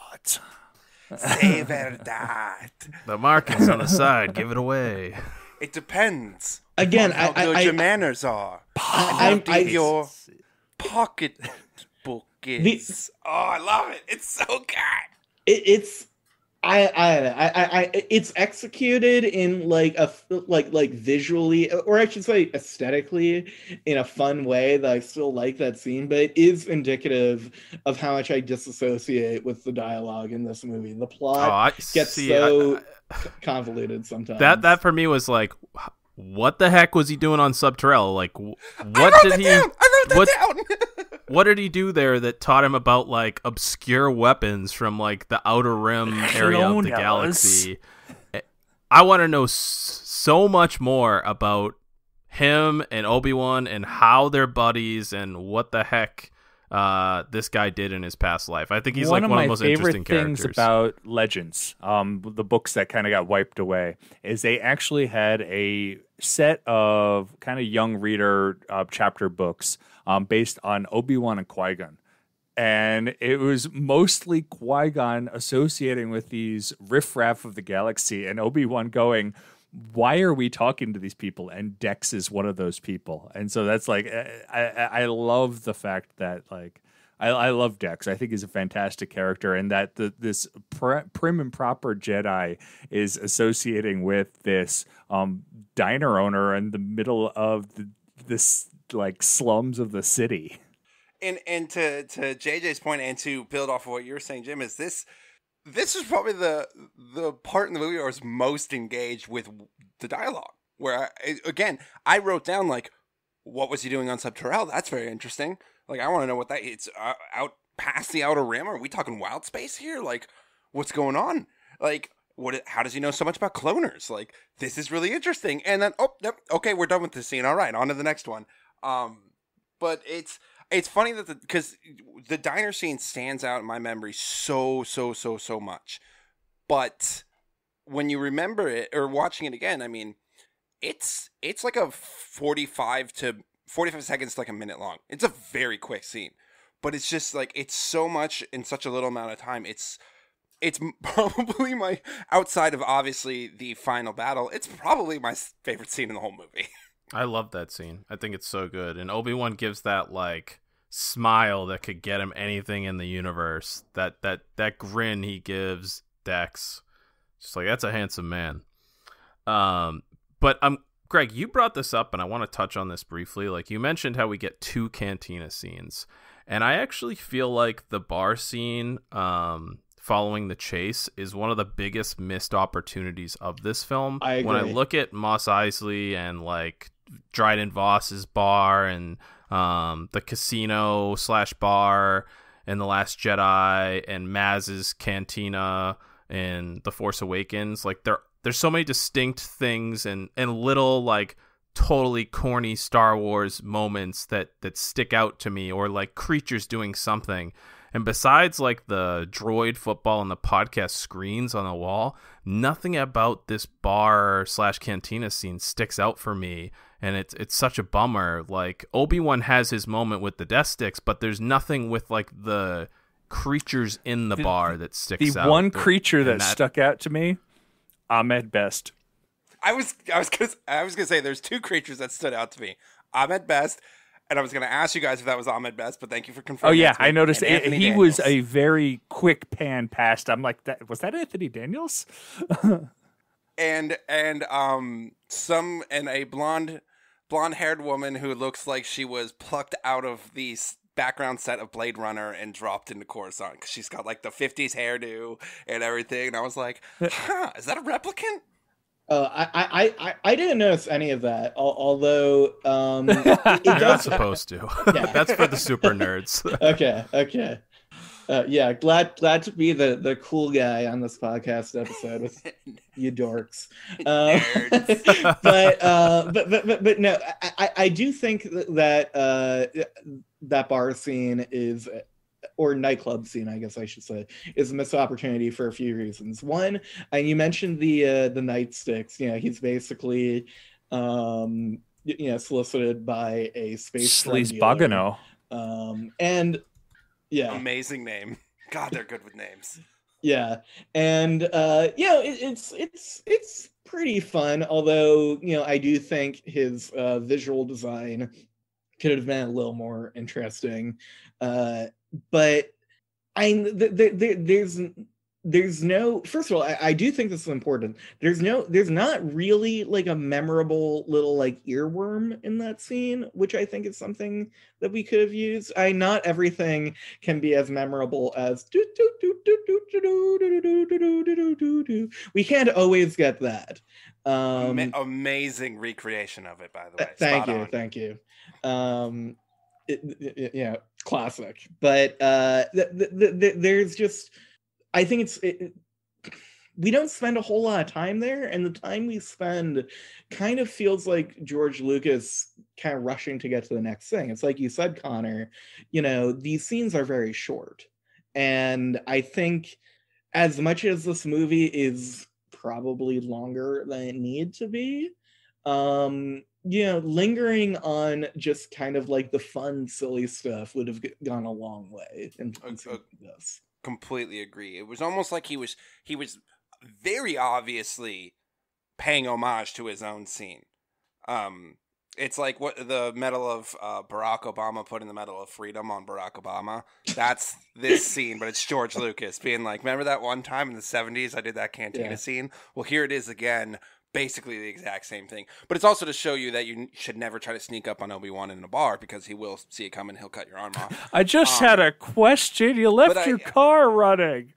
Saber that. The markings on the side give it away. It depends. Again, on how good your manners are. And how deep your pocketbook is. Oh, I love it. It's so good. It's it's executed in like like visually, or I should say aesthetically, in a fun way that I still like that scene, but it is indicative of how much I disassociate with the dialogue in this movie. The plot gets convoluted sometimes. That for me was like, what the heck was he doing on Subterrell? Like, what did he? I wrote that down. What did he do there that taught him about like obscure weapons from like the outer rim area of the galaxy? I want to know so much more about him and Obi-Wan and how they're buddies and what the heck this guy did in his past life. I think he's one of the most interesting characters. One of my favorite things about Legends, the books that kind of got wiped away, is they actually had a set of kind of young reader chapter books based on Obi-Wan and Qui-Gon. And it was mostly Qui-Gon associating with these riffraff of the galaxy and Obi-Wan going, why are we talking to these people? And Dex is one of those people. And so that's like, I love the fact that like, I love Dex. I think he's a fantastic character, and that this prim and proper Jedi is associating with this diner owner in the middle of this like slums of the city. And to JJ's point, and to build off of what you were saying, Jim, is this is probably the part in the movie where I was most engaged with the dialogue. Where I wrote down like, what was he doing on Subterrell? That's very interesting. Like, I want to know what it's out past the outer rim. Are we talking wild space here? Like, what's going on? Like, how does he know so much about cloners? Like, this is really interesting. And then, okay, we're done with this scene. All right, on to the next one. But it's funny that because the diner scene stands out in my memory so much. But when you remember it or watching it again, I mean, it's like a 45 seconds to like a minute long. It's a very quick scene, but it's just like, it's so much in such a little amount of time. It's probably my, outside of obviously the final battle, it's probably my favorite scene in the whole movie. I love that scene. I think it's so good. And Obi-Wan gives that like smile that could get him anything in the universe. That grin he gives Dex. Just like, that's a handsome man. But Greg, you brought this up, and I want to touch on this briefly. Like, you mentioned how we get 2 cantina scenes, and I actually feel like the bar scene following the chase is one of the biggest missed opportunities of this film. I agree. When I look at Mos Eisley and like Dryden Voss's bar and the casino / bar and The Last Jedi and Maz's cantina and The Force Awakens, like there's so many distinct things and little like totally corny Star Wars moments that stick out to me, or like creatures doing something. And besides like the droid football and the podcast screens on the wall, nothing about this bar / cantina scene sticks out for me. And it's such a bummer. Like, Obi-Wan has his moment with the death sticks, but there's nothing with like the creatures in the bar that sticks out. The one creature that stuck out to me, Ahmed Best. I was gonna say there's two creatures that stood out to me. Ahmed Best, and I was gonna ask you guys if that was Ahmed Best, but thank you for confirming. Oh yeah, I noticed he Daniels. Was a very quick pan past. I'm like, was that Anthony Daniels? and a blonde-haired woman who looks like she was plucked out of the background set of Blade Runner and dropped into Coruscant, because she's got like the 50s hairdo and everything. And I was like, is that a replicant? I didn't notice any of that. Although you're not supposed to. Yeah. That's for the super nerds. Okay. Yeah, glad to be the cool guy on this podcast episode with you dorks. But no, I do think that that bar scene is, or nightclub scene, I guess I should say, is a missed opportunity for a few reasons. One, and you mentioned the nightsticks. You know, he's basically solicited by a space Sleaze Bogano. And yeah, amazing name. God, they're good with names. Yeah, and it's pretty fun. Although I do think his visual design could have been a little more interesting. But there's no, first of all, I do think this is important. There's not really like a memorable little like earworm in that scene, which I think is something that we could have used. Not everything can be as memorable as we can't always get that. Amazing recreation of it, by the way. Thank you. Classic. But there's just, I think we don't spend a whole lot of time there, and the time we spend kind of feels like George Lucas kind of rushing to get to the next thing. It's like you said, Connor, these scenes are very short. And I think as much as this movie is probably longer than it needed to be, lingering on just kind of like the fun, silly stuff would have gone a long way in this. Completely agree. It was almost like he was very obviously paying homage to his own scene. It's like what the Medal of Barack Obama put in the Medal of Freedom on Barack Obama. That's this scene, but it's George Lucas being like, remember that one time in the 70s I did that cantina scene? Well, here it is again. Basically the exact same thing. But it's also to show you that you should never try to sneak up on Obi-Wan in a bar, because he will see it coming. He'll cut your arm off. I just had a question. You left your car running.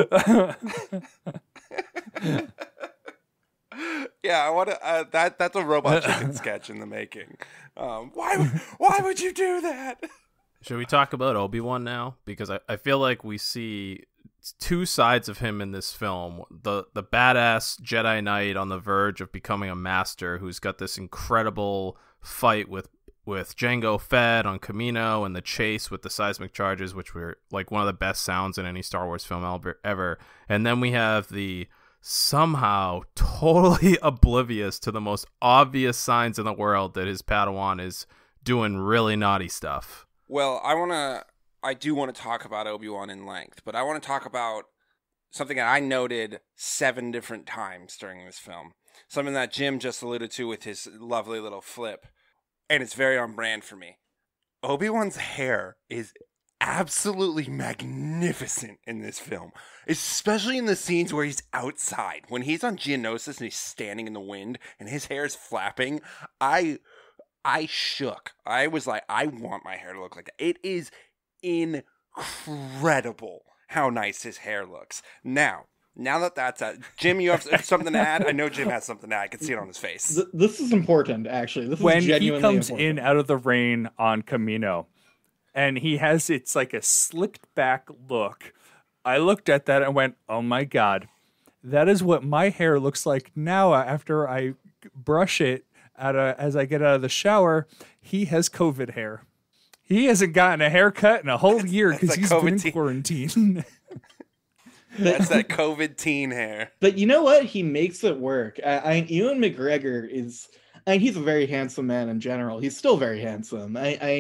Yeah, I want to. That's a Robot Chicken sketch in the making. Why would you do that? Should we talk about Obi-Wan now? Because I feel like we see two sides of him in this film. The badass Jedi Knight on the verge of becoming a master, who's got this incredible fight with Jango Fett on Kamino, and the chase with the seismic charges, which were like one of the best sounds in any Star Wars film ever. And then we have the somehow totally oblivious to the most obvious signs in the world that his Padawan is doing really naughty stuff. Well, I do want to talk about Obi-Wan in length, but I want to talk about something that I noted 7 different times during this film. Something that Jim just alluded to with his lovely little flip, and it's very on brand for me. Obi-Wan's hair is absolutely magnificent in this film, especially in the scenes where he's outside. When he's on Geonosis and he's standing in the wind and his hair is flapping, I shook. I was like, I want my hair to look like that. It is incredible how nice his hair looks. Now that that's Jim, you have something to add? I know Jim has something to add. I can see it on his face. This is important, actually. This when is genuinely he comes important. in out of the rain on Kamino, and it's like a slicked back look. I looked at that and went, oh my God, that is what my hair looks like now after I brush it as I get out of the shower, he has COVID hair. He hasn't gotten a haircut in a whole year because he's been in quarantine. That's that COVID teen hair. But you know what? He makes it work. Ewan McGregor is... he's a very handsome man in general. He's still very handsome.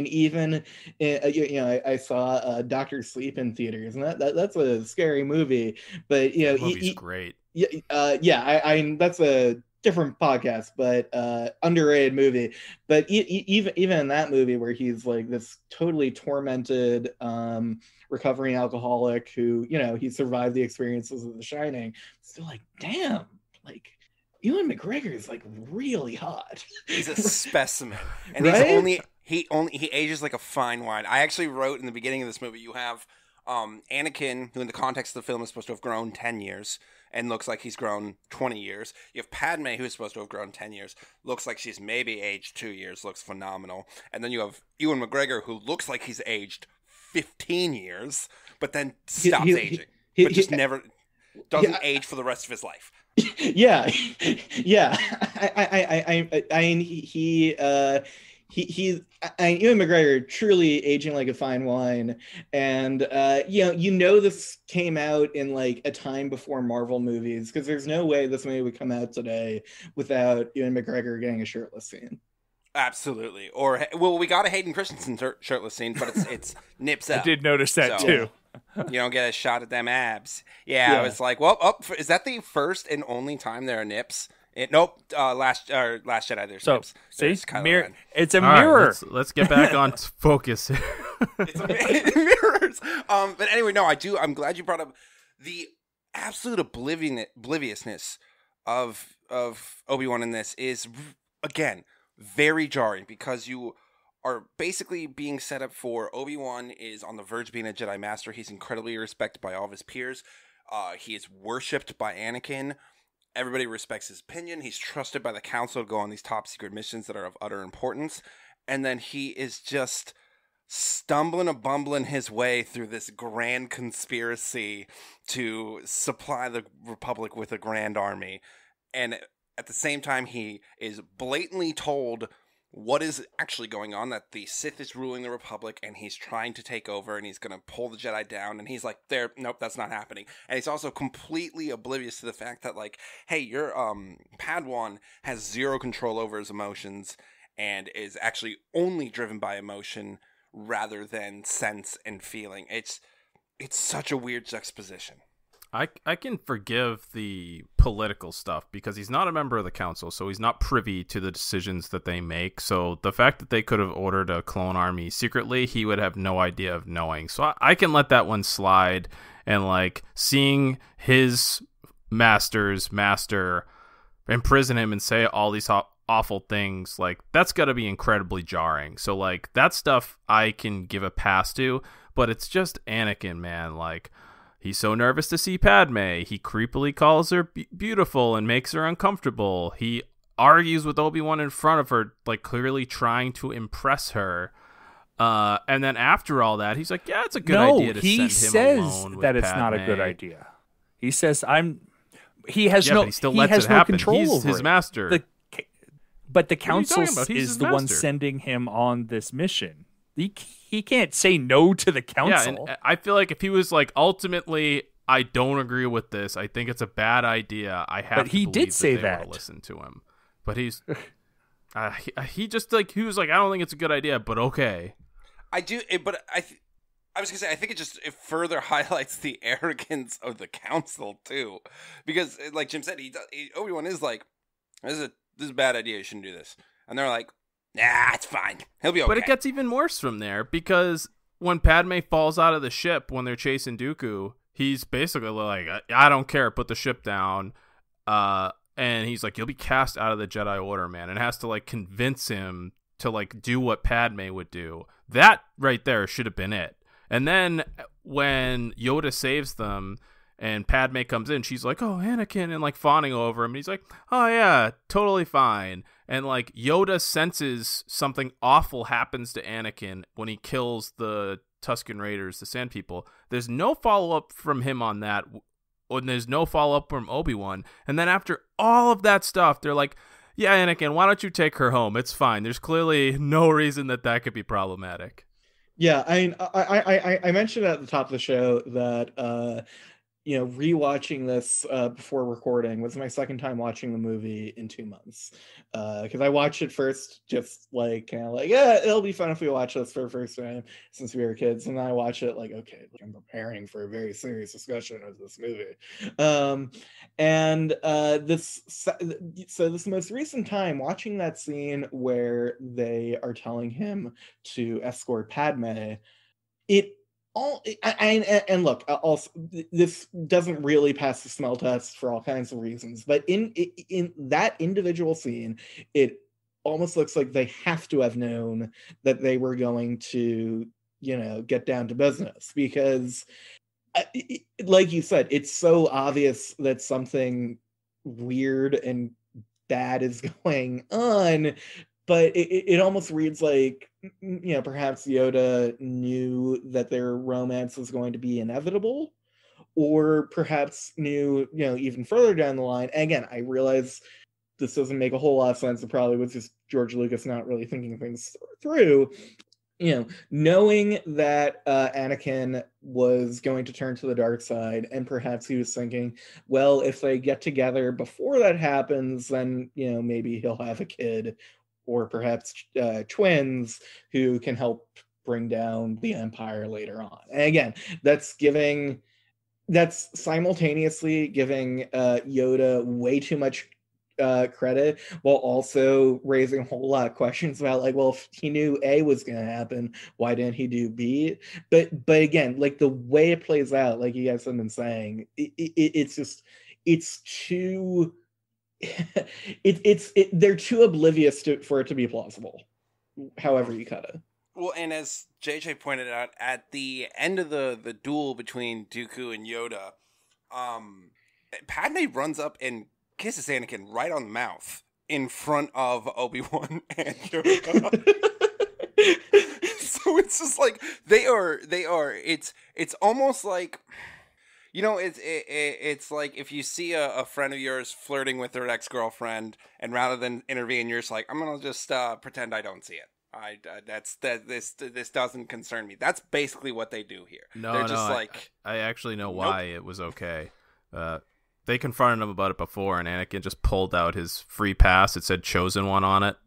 I saw Doctor Sleep in theaters, and that's a scary movie. But that movie's great. That's a different podcast, but underrated movie. But even in that movie, where he's like this totally tormented recovering alcoholic who, he survived the experiences of The Shining, still like, damn, like. Ewan McGregor is like really hot. He's a specimen, and right? he ages like a fine wine. I actually wrote in the beginning of this movie, you have Anakin, who in the context of the film is supposed to have grown 10 years and looks like he's grown 20 years. You have Padme, who is supposed to have grown 10 years, looks like she's maybe aged 2 years, looks phenomenal. And then you have Ewan McGregor, who looks like he's aged 15 years, but then stops aging, but just never doesn't age for the rest of his life. Yeah. Ewan McGregor truly aging like a fine wine, and this came out in like a time before Marvel movies, because there's no way this movie would come out today without Ewan McGregor getting a shirtless scene. Absolutely. Or we got a Hayden Christensen shirtless scene, but it's nips up. I did notice that too. You don't get a shot at them abs. Yeah. I was like, well, is that the first and only time there are nips? Nope. Last Jedi, there's nips. See, it's a mirror. Right, let's get back on focus here. It's mirrors. But anyway, no, I'm glad you brought up the absolute obliviousness of Obi-Wan in this is, again, very jarring, because you are basically being set up for Obi-Wan is on the verge of being a Jedi Master. He's incredibly respected by all of his peers. He is worshipped by Anakin. Everybody respects his opinion. He's trusted by the Council to go on these top secret missions that are of utter importance. And then he is just stumbling and bumbling his way through this grand conspiracy to supply the Republic with a grand army. And at the same time, he is blatantly told what is actually going on, that the Sith is ruling the Republic and he's trying to take over and he's going to pull the Jedi down, and he's like, nope, that's not happening. And he's also completely oblivious to the fact that, like, hey, your Padawan has zero control over his emotions and is actually only driven by emotion rather than sense and feeling. It's such a weird juxtaposition. I can forgive the political stuff because he's not a member of the council, so he's not privy to the decisions that they make. So the fact that they could have ordered a clone army secretly, he would have no idea of knowing. So I can let that one slide, and like seeing his master's master imprison him and say all these awful things, like that's got to be incredibly jarring. So like that stuff I can give a pass to, but it's just Anakin, man. Like, he's so nervous to see Padme. He creepily calls her beautiful and makes her uncomfortable. He argues with Obi-Wan in front of her, like clearly trying to impress her. And then after all that, he's like, yeah, it's a good idea to send him alone with Padme. He says that it's not a good idea. He says, he has but he still lets it happen. He's his master. But the council is the one sending him on this mission. He can't say no to the council. Yeah, and I feel like if he was like, ultimately, I don't agree with this, I think it's a bad idea, I have but he did say that. Listen to him. But he's he just like, he was like, I don't think it's a good idea, but okay. I do, but I was gonna say, I think it further highlights the arrogance of the council too, because like Jim said, Obi-Wan is like, this is a bad idea, you shouldn't do this, and they're like, nah, it's fine, he'll be okay. But it gets even worse from there, because when Padme falls out of the ship when they're chasing Dooku, he's basically like, I don't care, put the ship down, and he's like, you'll be cast out of the Jedi Order, man, and has to like convince him to like do what Padme would do. That right there should have been it. And then when Yoda saves them and Padme comes in, she's like, oh, Anakin, and like fawning over him. And he's like, oh yeah, totally fine. And like Yoda senses something awful happens to Anakin when he kills the Tusken Raiders, the Sand People. There's no follow-up from him on that. And there's no follow-up from Obi-Wan. And then after all of that stuff, they're like, Yeah, Anakin, why don't you take her home? It's fine. There's clearly no reason that could be problematic. Yeah, I mean, I mentioned at the top of the show that rewatching this before recording was my second time watching the movie in 2 months. Because I watched it first, just like kind of like, yeah, it'll be fun if we watch this for the first time since we were kids. And then I watch it like, okay, I'm preparing for a very serious discussion of this movie. This most recent time watching that scene where they are telling him to escort Padme, look, also this doesn't really pass the smell test for all kinds of reasons, but in that individual scene, it almost looks like they have to have known that they were going to, get down to business, because like you said, it's so obvious that something weird and bad is going on, but it almost reads like, perhaps Yoda knew that their romance was going to be inevitable, or perhaps knew, even further down the line. And again, I realize this doesn't make a whole lot of sense. It probably was just George Lucas not really thinking things through. Knowing that Anakin was going to turn to the dark side, and perhaps he was thinking, well, if they get together before that happens, then, maybe he'll have a kid, or perhaps twins who can help bring down the Empire later on. And again, that's simultaneously giving Yoda way too much credit, while also raising a whole lot of questions about, like, well, if he knew A was going to happen, why didn't he do B? But again, like, the way it plays out, like you guys have been saying, it's too they're too oblivious for it to be plausible, however you cut it. Well, and as JJ pointed out, at the end of the duel between Dooku and Yoda, Padme runs up and kisses Anakin right on the mouth in front of Obi-Wan and Yoda. So it's just like they are it's almost like, it's like if you see a friend of yours flirting with their ex-girlfriend, and rather than intervene, you're just like, I'm gonna just pretend I don't see it. This doesn't concern me. That's basically what they do here. They're just like, I actually know why it was okay. They confronted him about it before, and Anakin just pulled out his free pass. It said Chosen One on it.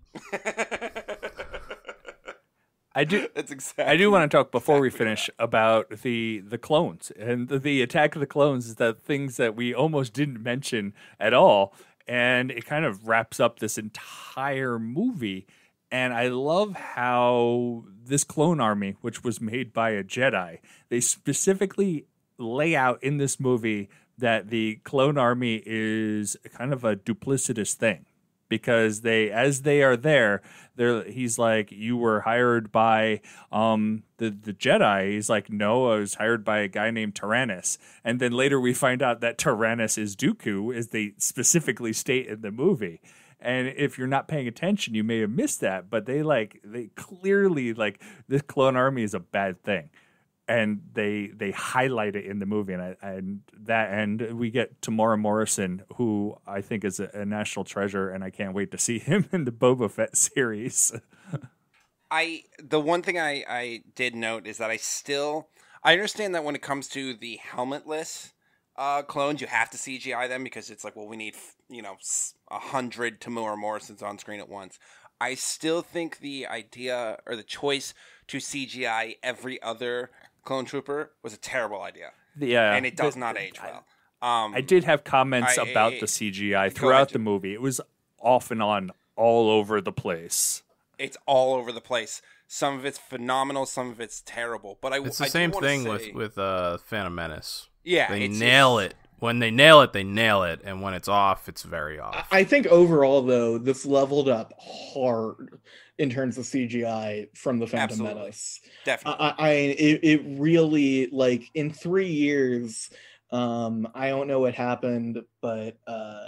I do want to talk before we finish about the clones, and the Attack of the Clones is the things that we almost didn't mention at all, and it kind of wraps up this entire movie. And I love how this clone army, which was made by a Jedi, they specifically lay out in this movie that the clone army is kind of a duplicitous thing. Because as they are there, he's like, you were hired by the Jedi. He's like, no, I was hired by a guy named Tyrannus. And then later we find out that Tyrannus is Dooku, as they specifically state in the movie. And if you're not paying attention, you may have missed that. But they clearly, like, this clone army is a bad thing. And they highlight it in the movie, and we get Tamora Morrison, who I think is a national treasure, and I can't wait to see him in the Boba Fett series. The one thing I did note is that I understand that when it comes to the helmetless clones, you have to CGI them, because it's like, well, we need 100 Tamora Morrisons on screen at once. I still think the idea or the choice to CGI every other clone trooper was a terrible idea. Yeah, and it does not age well. I did have comments about the CGI throughout the movie. It was off and on, all over the place. It's all over the place. Some of it's phenomenal, some of it's terrible. But it's the same thing with Phantom Menace. Yeah, they nail it. When they nail it, they nail it, and when it's off, it's very off. I think overall, though, this leveled up hard in terms of CGI from the Phantom Menace. Definitely. It really, like, in 3 years, I don't know what happened, but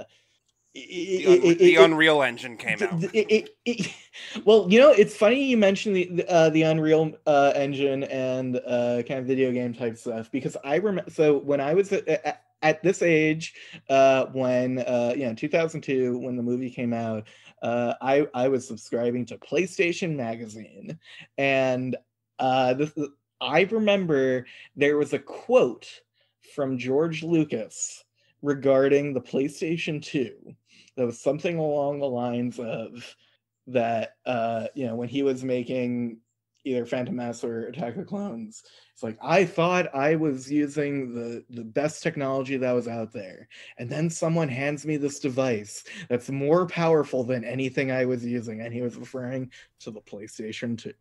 the Unreal Engine came out. Well, it's funny you mentioned the Unreal Engine and kind of video game type stuff, because I remember. So when I was at this age, when 2002, when the movie came out, I was subscribing to PlayStation Magazine, and I remember there was a quote from George Lucas regarding the PlayStation 2 that was something along the lines of that, when he was making either Phantom Menace or Attack of the Clones, it's like, I thought I was using the best technology that was out there, and then someone hands me this device that's more powerful than anything I was using, and he was referring to the PlayStation 2.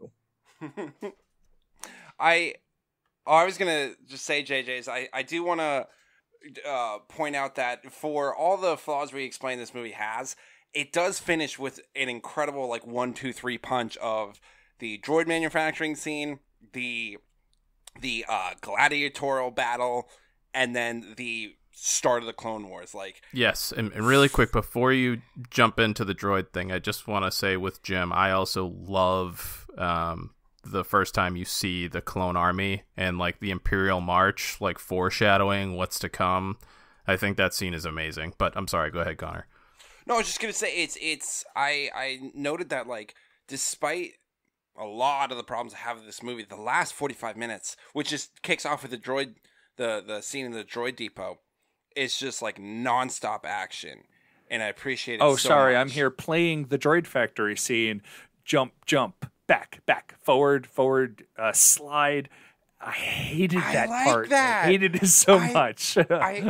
I was gonna just say, JJ's, I do want to point out that for all the flaws we explained this movie has, it does finish with an incredible 1, 2, 3 punch of the droid manufacturing scene, the gladiatorial battle, and then the start of the Clone Wars. Yes, and really quick before you jump into the droid thing, I just want to say with Jim, I also love the first time you see the clone army and the Imperial March, foreshadowing what's to come. I think that scene is amazing. But I'm sorry, go ahead, Connor. No, I was just gonna say it's I noted that despite a lot of the problems I have with this movie, the last 45 minutes, which just kicks off with the droid, the scene in the droid depot, is just nonstop action, and I appreciate it. Oh, so sorry, much. I'm here playing the droid factory scene. Jump, back, forward, slide. I hated that part. That. I hated it so much.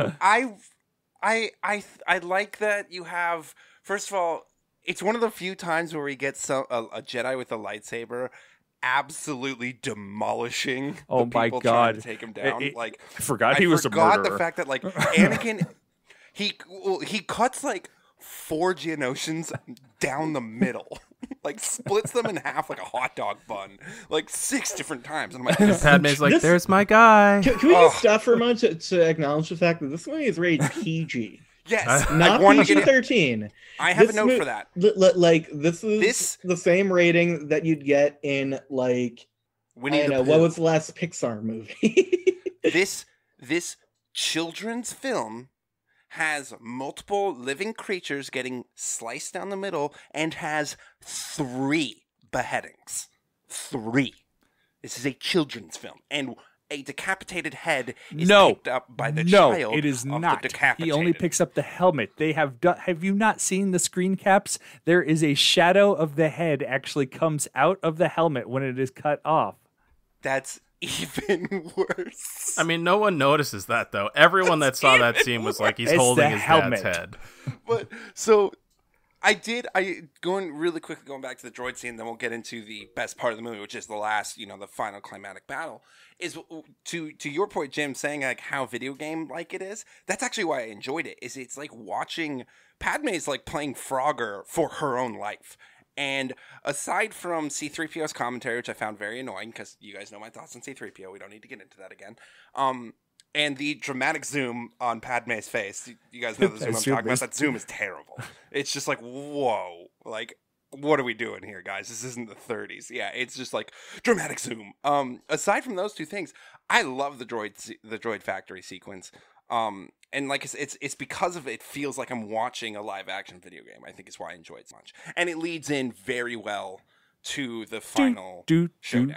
I like that you have. First of all, it's one of the few times where we get a Jedi with a lightsaber absolutely demolishing the people trying to take him down. I forgot he was a murderer. I forgot the fact that Anakin, he cuts 4 Geonosians down the middle. Splits them in half like a hot dog bun, 6 different times. And I'm like, Padme's there's my guy. Can we just stop for a moment to acknowledge the fact that this movie is rated PG? Yes, not PG-13. I have a note for that. This is the same rating that you'd get in what was the last Pixar movie? This children's film has multiple living creatures getting sliced down the middle and has 3 beheadings. 3. This is a children's film, and a decapitated head is picked up by the child. No, it is of not. The decapitated. He only picks up the helmet. They have done. Have you not seen the screen caps? There is a shadow of the head actually comes out of the helmet when it is cut off. That's even worse. I mean, no one notices that, though. Everyone that saw that scene was he's holding his helmet. dad's head. But, going really quickly, going back to the droid scene, then we'll get into the best part of the movie, which is the last, the final climatic battle, is to your point, Jim, saying how video game-like it is. That's actually why I enjoyed it, is it's watching Padme's playing Frogger for her own life. And aside from C-3PO's commentary, which I found very annoying, because you guys know my thoughts on C-3PO, we don't need to get into that again. And the dramatic zoom on Padme's face, you guys know the zoom I'm talking about. That zoom is terrible. It's just whoa, what are we doing here, guys? This isn't the 30s. Yeah, it's just dramatic zoom. Aside from those 2 things, I love the droid factory sequence. And it's because of it feels like I'm watching a live action video game. I think is why I enjoy it so much, and it leads in very well to the final showdown.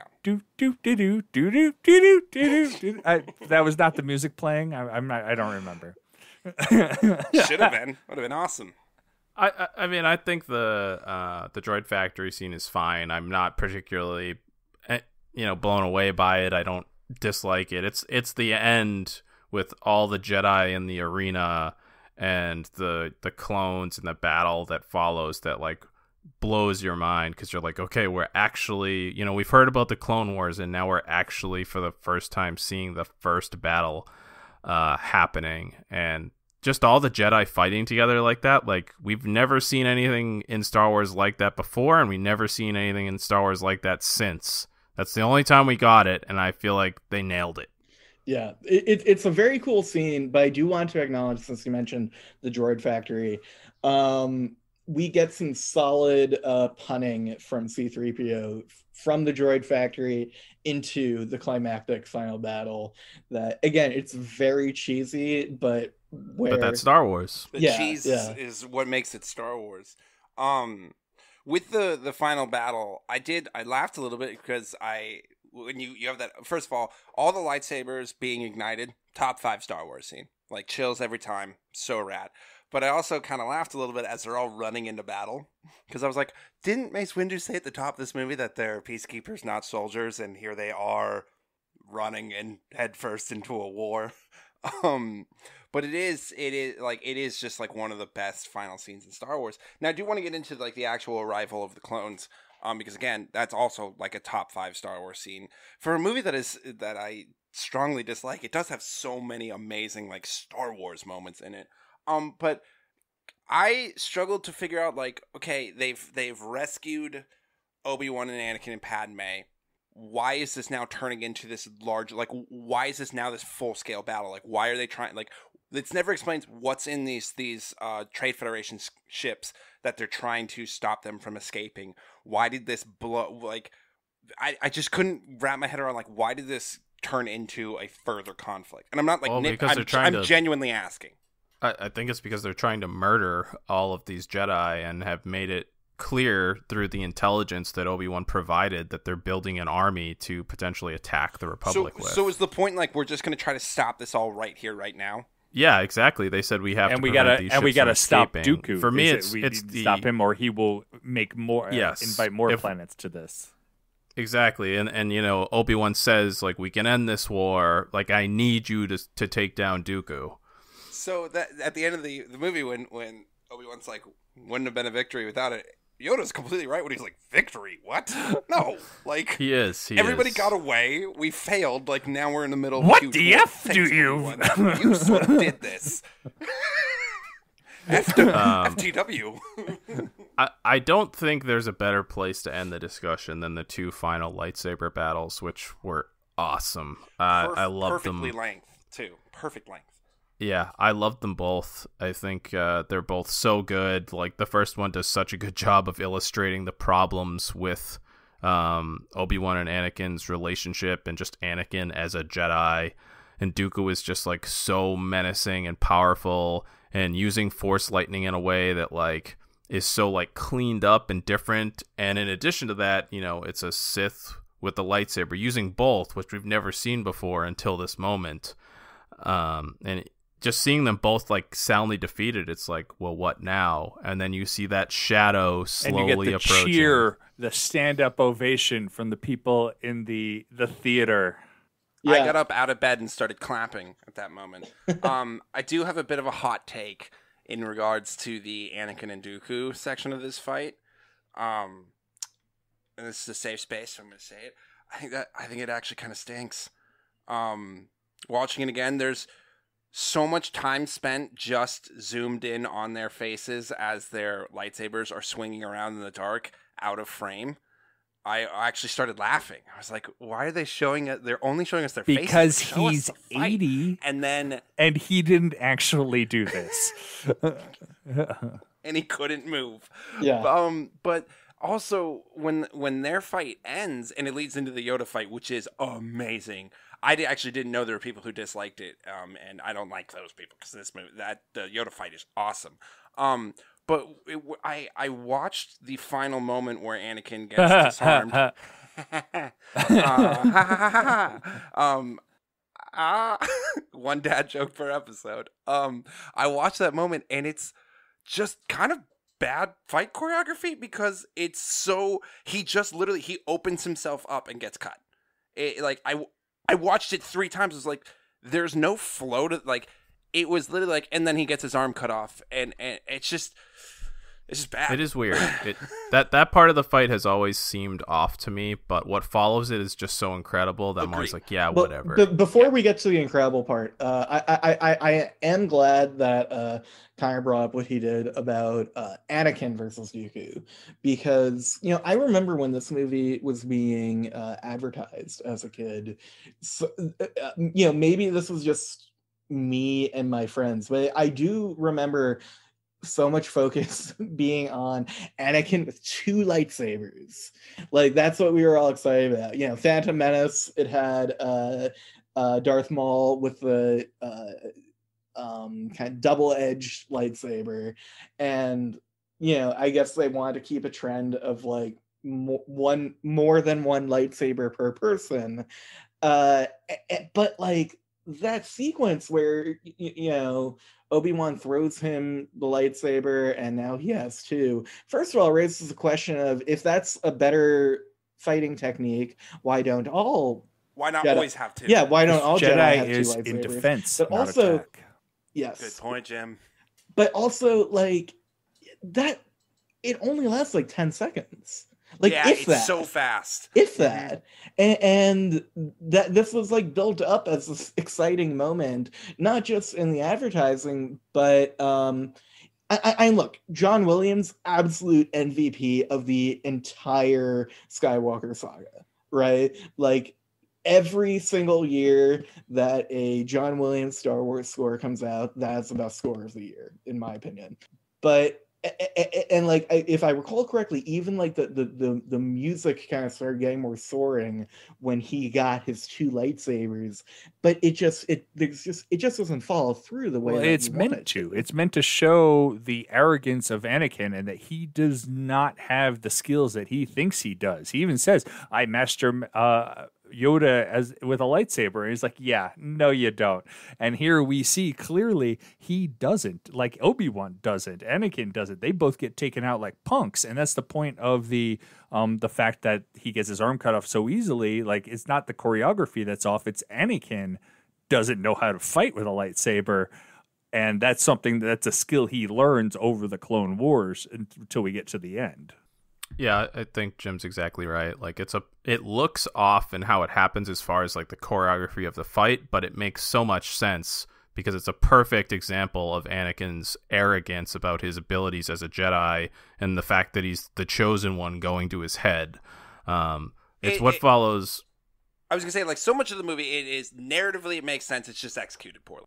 That was not the music playing. I don't remember. Should have been. Would have been awesome. I mean, I think the droid factory scene is fine. I'm not particularly blown away by it. I don't dislike it. It's the end with all the Jedi in the arena and the clones and the battle that follows that blows your mind, because you're okay, we're actually, we've heard about the Clone Wars, and now we're actually for the first time seeing the first battle happening, and just all the Jedi fighting together like that. We've never seen anything in Star Wars like that before, and we've never seen anything in Star Wars like that since. That's the only time we got it, and I feel like they nailed it. Yeah, it's a very cool scene, but I do want to acknowledge, since you mentioned the droid factory, we get some solid punning from C-3PO from the droid factory into the climactic final battle. That, again, it's very cheesy, but that's Star Wars. The Yeah, cheese yeah. is what makes it Star Wars. With the final battle, I laughed a little bit because when you have that, first of all the lightsabers being ignited, top 5 Star Wars scene. Like, chills every time, so rad. But I also kind of laughed a little bit as they're all running into battle, because I was like, didn't Mace Windu say at the top of this movie that they're peacekeepers, not soldiers, and here they are running and headfirst into a war? But it is just like one of the best final scenes in Star Wars. Now, I do want to get into like the actual arrival of the clones, because again, that's also like a top 5 Star Wars scene for a movie that I strongly dislike. It does have so many amazing like Star Wars moments in it. But I struggled to figure out, like, okay, they've rescued Obi-Wan and Anakin and Padme. Why is this now turning into this large, like, why is this now this full-scale battle? Like, why are they trying, like, it's never explains what's in these Trade Federation ships that they're trying to stop them from escaping. Why did this blow, like, I just couldn't wrap my head around, like, why did this turn into a further conflict? And I'm not, like, I'm genuinely asking. I think it's because they're trying to murder all of these Jedi and have made it clear through the intelligence that Obi-Wan provided that they're building an army to potentially attack the Republic with. So is the point, like, we're just going to try to stop this all right here, right now? Yeah, exactly. They said we have to prevent these ships and we gotta stop escaping. Dooku. For me, stop him, or he will make more. Invite more planets to this. Exactly, and you know, Obi-Wan says, like, we can end this war. Like, I need you to take down Dooku. So that at the end of the movie, when Obi-Wan's like, wouldn't have been a victory without it, Yoda's completely right when he's like, victory? What? No, like, he is. Everybody got away. We failed. Like, now we're in the middle of what a huge the war. F do you? You sort of did this. FTW. I don't think there's a better place to end the discussion than the 2 final lightsaber battles, which were awesome. I love them. Perfectly length, too. Perfect length. Yeah, I loved them both. I think they're both so good. Like, the first one does such a good job of illustrating the problems with Obi-Wan and Anakin's relationship, and just Anakin as a Jedi. And Dooku is just, like, so menacing and powerful, and using Force lightning in a way that, like, is so, like, cleaned up and different. And in addition to that, you know, it's a Sith with the lightsaber, using both, which we've never seen before until this moment. And just seeing them both, like, soundly defeated, it's like, well, what now? And then you see that shadow slowly and you get the approaching. Cheer, the stand-up ovation from the people in the theater. Yeah. I got up out of bed and started clapping at that moment. I do have a bit of a hot take in regards to the Anakin and Dooku section of this fight. And this is a safe space, so I'm going to say it. I think it actually kind of stinks. Watching it again, there's so much time spent just zoomed in on their faces as their lightsabers are swinging around in the dark, out of frame. I actually started laughing. I was like, why are they showing it? They're only showing us their faces. Because he's 80. And he didn't actually do this. And he couldn't move. Yeah. But also, when their fight ends, and it leads into the Yoda fight, which is amazing. I actually didn't know there were people who disliked it, and I don't like those people, because the Yoda fight is awesome. But I watched the final moment where Anakin gets disarmed. One dad joke per episode. I watched that moment, and it's just kind of bad fight choreography, because it's so, he opens himself up and gets cut. I watched it 3 times. It was like, there's no flow to, like, it was literally like, and then he gets his arm cut off, and it's just bad. It is weird. That part of the fight has always seemed off to me, but what follows it is just so incredible that I'm always like, yeah, whatever. Before we get to the incredible part, I am glad that Connor brought up what he did about Anakin versus Dooku, because, you know, I remember when this movie was being advertised as a kid. So, you know, maybe this was just me and my friends, but I do remember so much focus being on Anakin with 2 lightsabers. Like, that's what we were all excited about. You know, Phantom Menace, it had Darth Maul with the kind of double-edged lightsaber, and you know, I guess they wanted to keep a trend of like more than one lightsaber per person, but like that sequence where you know, Obi-Wan throws him the lightsaber and now he has 2. First of all, raises the question of, if that's a better fighting technique, why not Jedi always have 2? Yeah, why don't all Jedi have 2 is lightsabers? in defense, but not also attack. Yes. Good point, Jim. But also, like, that, it only lasts like 10 seconds. Like, yeah, if it's that. so fast. If that. And that this was like built up as this exciting moment, not just in the advertising, but I look, John Williams, absolute MVP of the entire Skywalker saga, right? Like, every single year that a John Williams Star Wars score comes out, that's the best score of the year, in my opinion. But and like, if I recall correctly, even like the music kind of started getting more soaring when he got his 2 lightsabers, but it just doesn't follow through the way. Well, that it's meant to. It's meant to show the arrogance of Anakin and that he does not have the skills that he thinks he does. He even says, "I master Yoda as with a lightsaber," and he's like, "Yeah, no, you don't." And here we see clearly he doesn't. Like Obi-Wan doesn't, Anakin doesn't. They both get taken out like punks, and that's the point of the fact that he gets his arm cut off so easily. Like, it's not the choreography that's off; it's Anakin doesn't know how to fight with a lightsaber, and that's a skill he learns over the Clone Wars until we get to the end. Yeah, I think Jim's exactly right. Like, it looks off in how it happens as far as like the choreography of the fight, but it makes so much sense because it's a perfect example of Anakin's arrogance about his abilities as a Jedi and the fact that he's the chosen one going to his head. What follows. I was gonna say, like, so much of the movie, it is narratively, it makes sense. It's just executed poorly.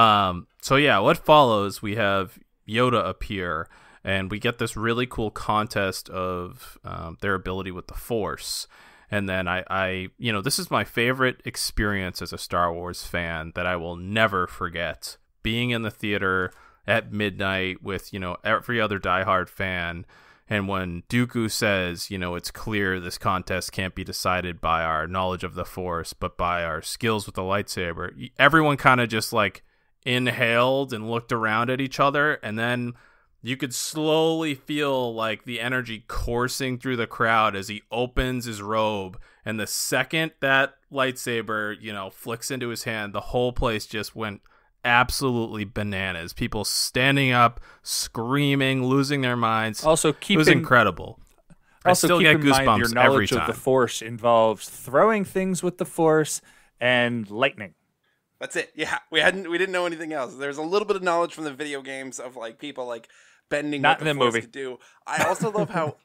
So yeah, what follows? We have Yoda appear. And we get this really cool contest of their ability with the Force. And then I this is my favorite experience as a Star Wars fan that I will never forget. Being in the theater at midnight with, every other diehard fan. And when Dooku says, it's clear this contest can't be decided by our knowledge of the Force, but by our skills with the lightsaber, everyone kind of just like inhaled and looked around at each other. And then you could slowly feel like the energy coursing through the crowd as he opens his robe. And the second that lightsaber, flicks into his hand, the whole place just went absolutely bananas. People standing up, screaming, losing their minds. It was incredible. I still get goosebumps your knowledge every time. of the Force involves throwing things with the Force and lightning. That's it. Yeah, we didn't know anything else. There's a little bit of knowledge from the video games of like people like bending not what the in the Force movie. could do. I also love how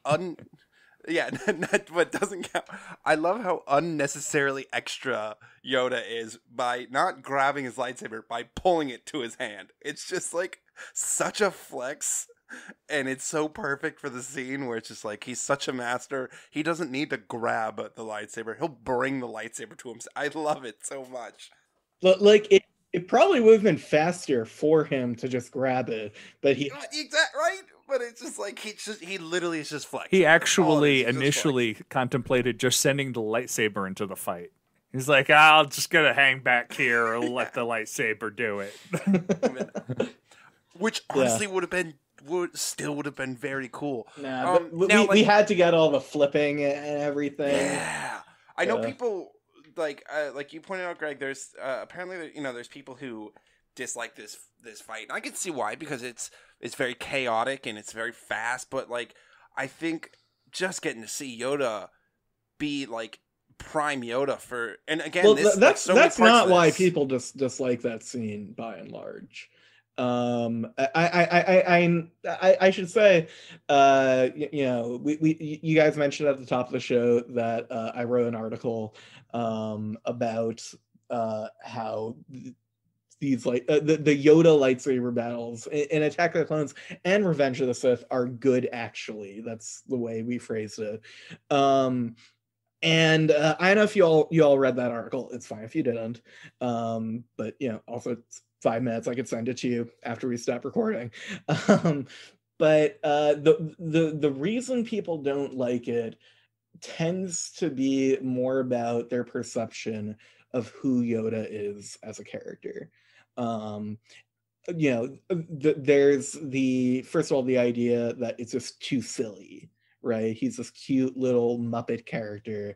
what doesn't count. I love how unnecessarily extra Yoda is by not grabbing his lightsaber, by pulling it to his hand. It's just like such a flex, and it's so perfect for the scene where it's just like he's such a master. He doesn't need to grab the lightsaber. He'll bring the lightsaber to him. I love it so much. But like it probably would have been faster for him to just grab it, but he right. But it's just like he literally is just flexing. He actually initially contemplated just sending the lightsaber into the fight. He's like, I'll just gonna hang back here and let the lightsaber do it. Which honestly would have been very cool. We had to get all the flipping and everything. Yeah, I know people like you pointed out, Greg. There's apparently there's people who dislike this fight, and I can see why, because it's very chaotic and it's very fast. But like, I think just getting to see Yoda be like prime Yoda for, and again, that's not why people dislike that scene by and large. I should say, you guys mentioned at the top of the show that I wrote an article about how these like the Yoda lightsaber battles in Attack of the Clones and Revenge of the Sith are good. Actually, that's the way we phrased it. And I don't know if you all read that article. It's fine if you didn't. But also it's 5 minutes. I could send it to you after we stop recording. But the reason people don't like it tends to be more about their perception of who Yoda is as a character. There's first of all the idea that it's just too silly, right? He's this cute little Muppet character,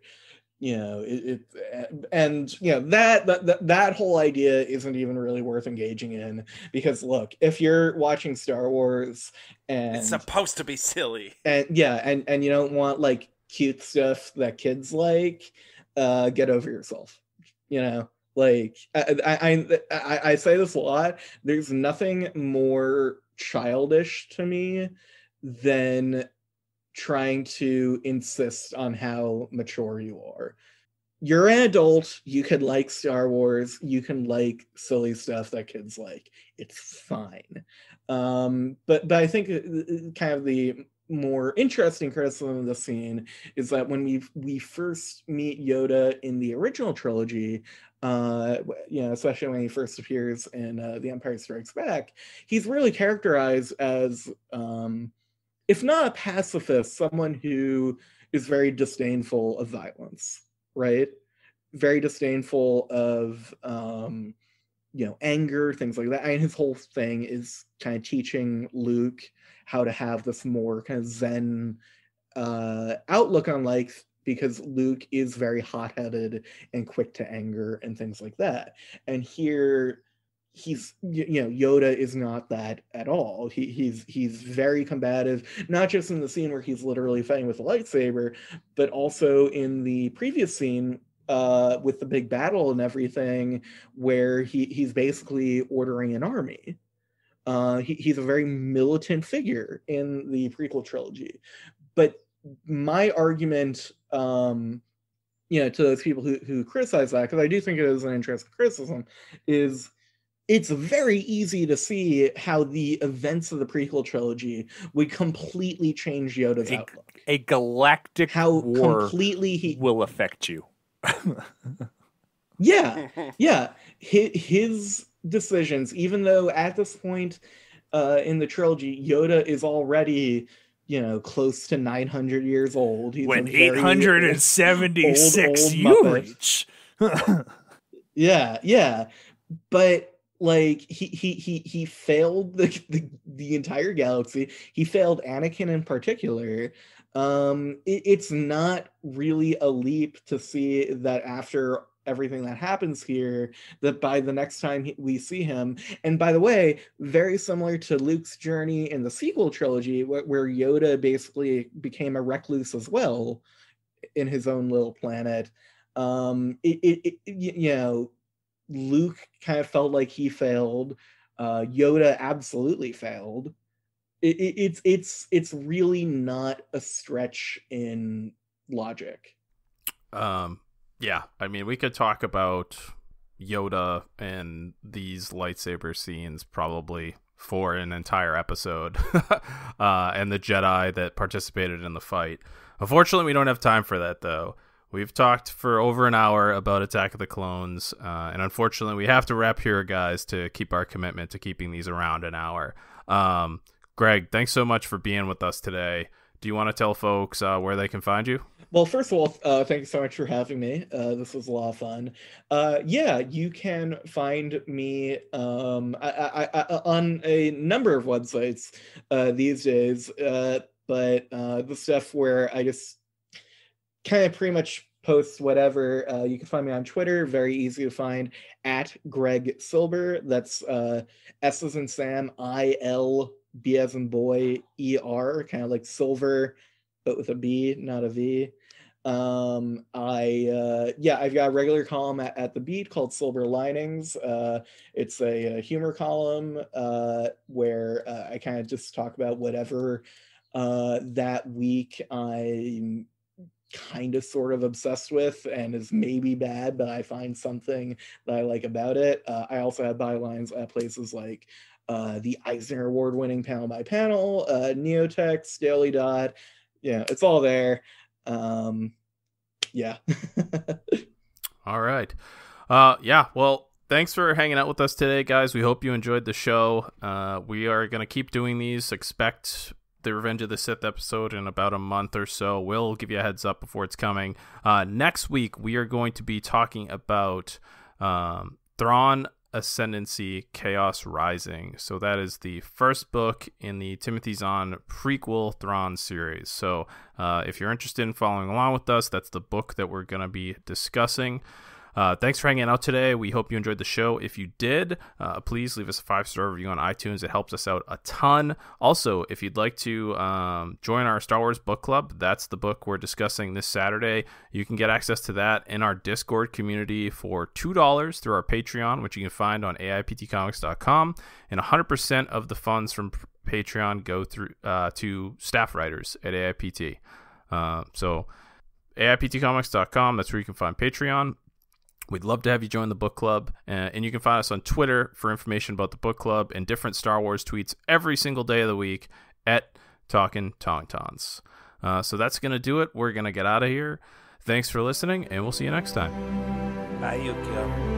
that whole idea isn't even really worth engaging in, because look, if you're watching Star Wars and It's supposed to be silly. and you don't want like cute stuff that kids like, get over yourself. Like I say this a lot. There's nothing more childish to me than trying to insist on how mature you are. You're an adult. You could like Star Wars. You can like silly stuff that kids like. It's fine. But I think kind of the more interesting criticism of the scene is that when we first meet Yoda in the original trilogy, especially when he first appears in The Empire Strikes Back, he's really characterized as if not a pacifist, someone who is very disdainful of violence, right? Very disdainful of, anger, things like that. And his whole thing is kind of teaching Luke how to have this more kind of Zen outlook on life, because Luke is very hot-headed and quick to anger and things like that. And here, Yoda is not that at all. He's very combative, not just in the scene where he's literally fighting with a lightsaber, but also in the previous scene with the big battle and everything, where he's basically ordering an army. He's a very militant figure in the prequel trilogy. But my argument, to those people who criticize that, because I do think it is an interesting criticism, is it's very easy to see how the events of the prequel trilogy would completely change Yoda's outlook. A galactic war completely will affect you. Yeah. His decisions, even though at this point in the trilogy, Yoda is already, close to 900 years old. He's when 876 old you Muppet. reach. Yeah. But like he failed the entire galaxy. He failed Anakin in particular. It's not really a leap to see that after everything that happens here, that by the next time we see him, and by the way, very similar to Luke's journey in the sequel trilogy, where Yoda basically became a recluse as well in his own little planet. Luke kind of felt like he failed. Yoda absolutely failed. It's really not a stretch in logic. Yeah, I mean, we could talk about Yoda and these lightsaber scenes probably for an entire episode, and the Jedi that participated in the fight. Unfortunately, we don't have time for that, though. We've talked for over an hour about Attack of the Clones, and unfortunately, we have to wrap here, guys, to keep our commitment to keeping these around an hour. Greg, thanks so much for being with us today. Do you want to tell folks where they can find you? Well, first of all, thank you so much for having me. This was a lot of fun. You can find me I on a number of websites these days, but the stuff where I just kind of pretty much post whatever. You can find me on Twitter, very easy to find, at Greg Silber. That's S as in Sam, I-L, B as in boy, E-R, kind of like silver, but with a B, not a V. I've got a regular column at The Beat called Silver Linings. It's a humor column where I kind of just talk about whatever that week I'm kind of sort of obsessed with and is maybe bad, but I find something that I like about it. I also have bylines at places like the Eisner Award winning Panel by Panel, Neotext, Daily Dot. Yeah, it's all there. Yeah. All right. Yeah, well, thanks for hanging out with us today, guys. We hope you enjoyed the show. We are going to keep doing these. Expect the Revenge of the Sith episode in about a month or so. We'll give you a heads up before it's coming. Next week, we are going to be talking about Thrawn Ascendancy Chaos Rising. So that is the first book in the Timothy Zahn prequel Thrawn series. So if you're interested in following along with us, that's the book that we're going to be discussing. Thanks for hanging out today. We hope you enjoyed the show. If you did, please leave us a 5-star review on iTunes. It helps us out a ton. Also, if you'd like to join our Star Wars book club, that's the book we're discussing this Saturday. You can get access to that in our Discord community for $2 through our Patreon, which you can find on AIPTcomics.com. And 100% of the funds from Patreon go through to staff writers at AIPT. So AIPTcomics.com, that's where you can find Patreon. We'd love to have you join the book club, and you can find us on Twitter for information about the book club and different Star Wars tweets every single day of the week at Talkin Tauntauns. So that's going to do it. We're going to get out of here. Thanks for listening, and we'll see you next time. Bye, Yukio.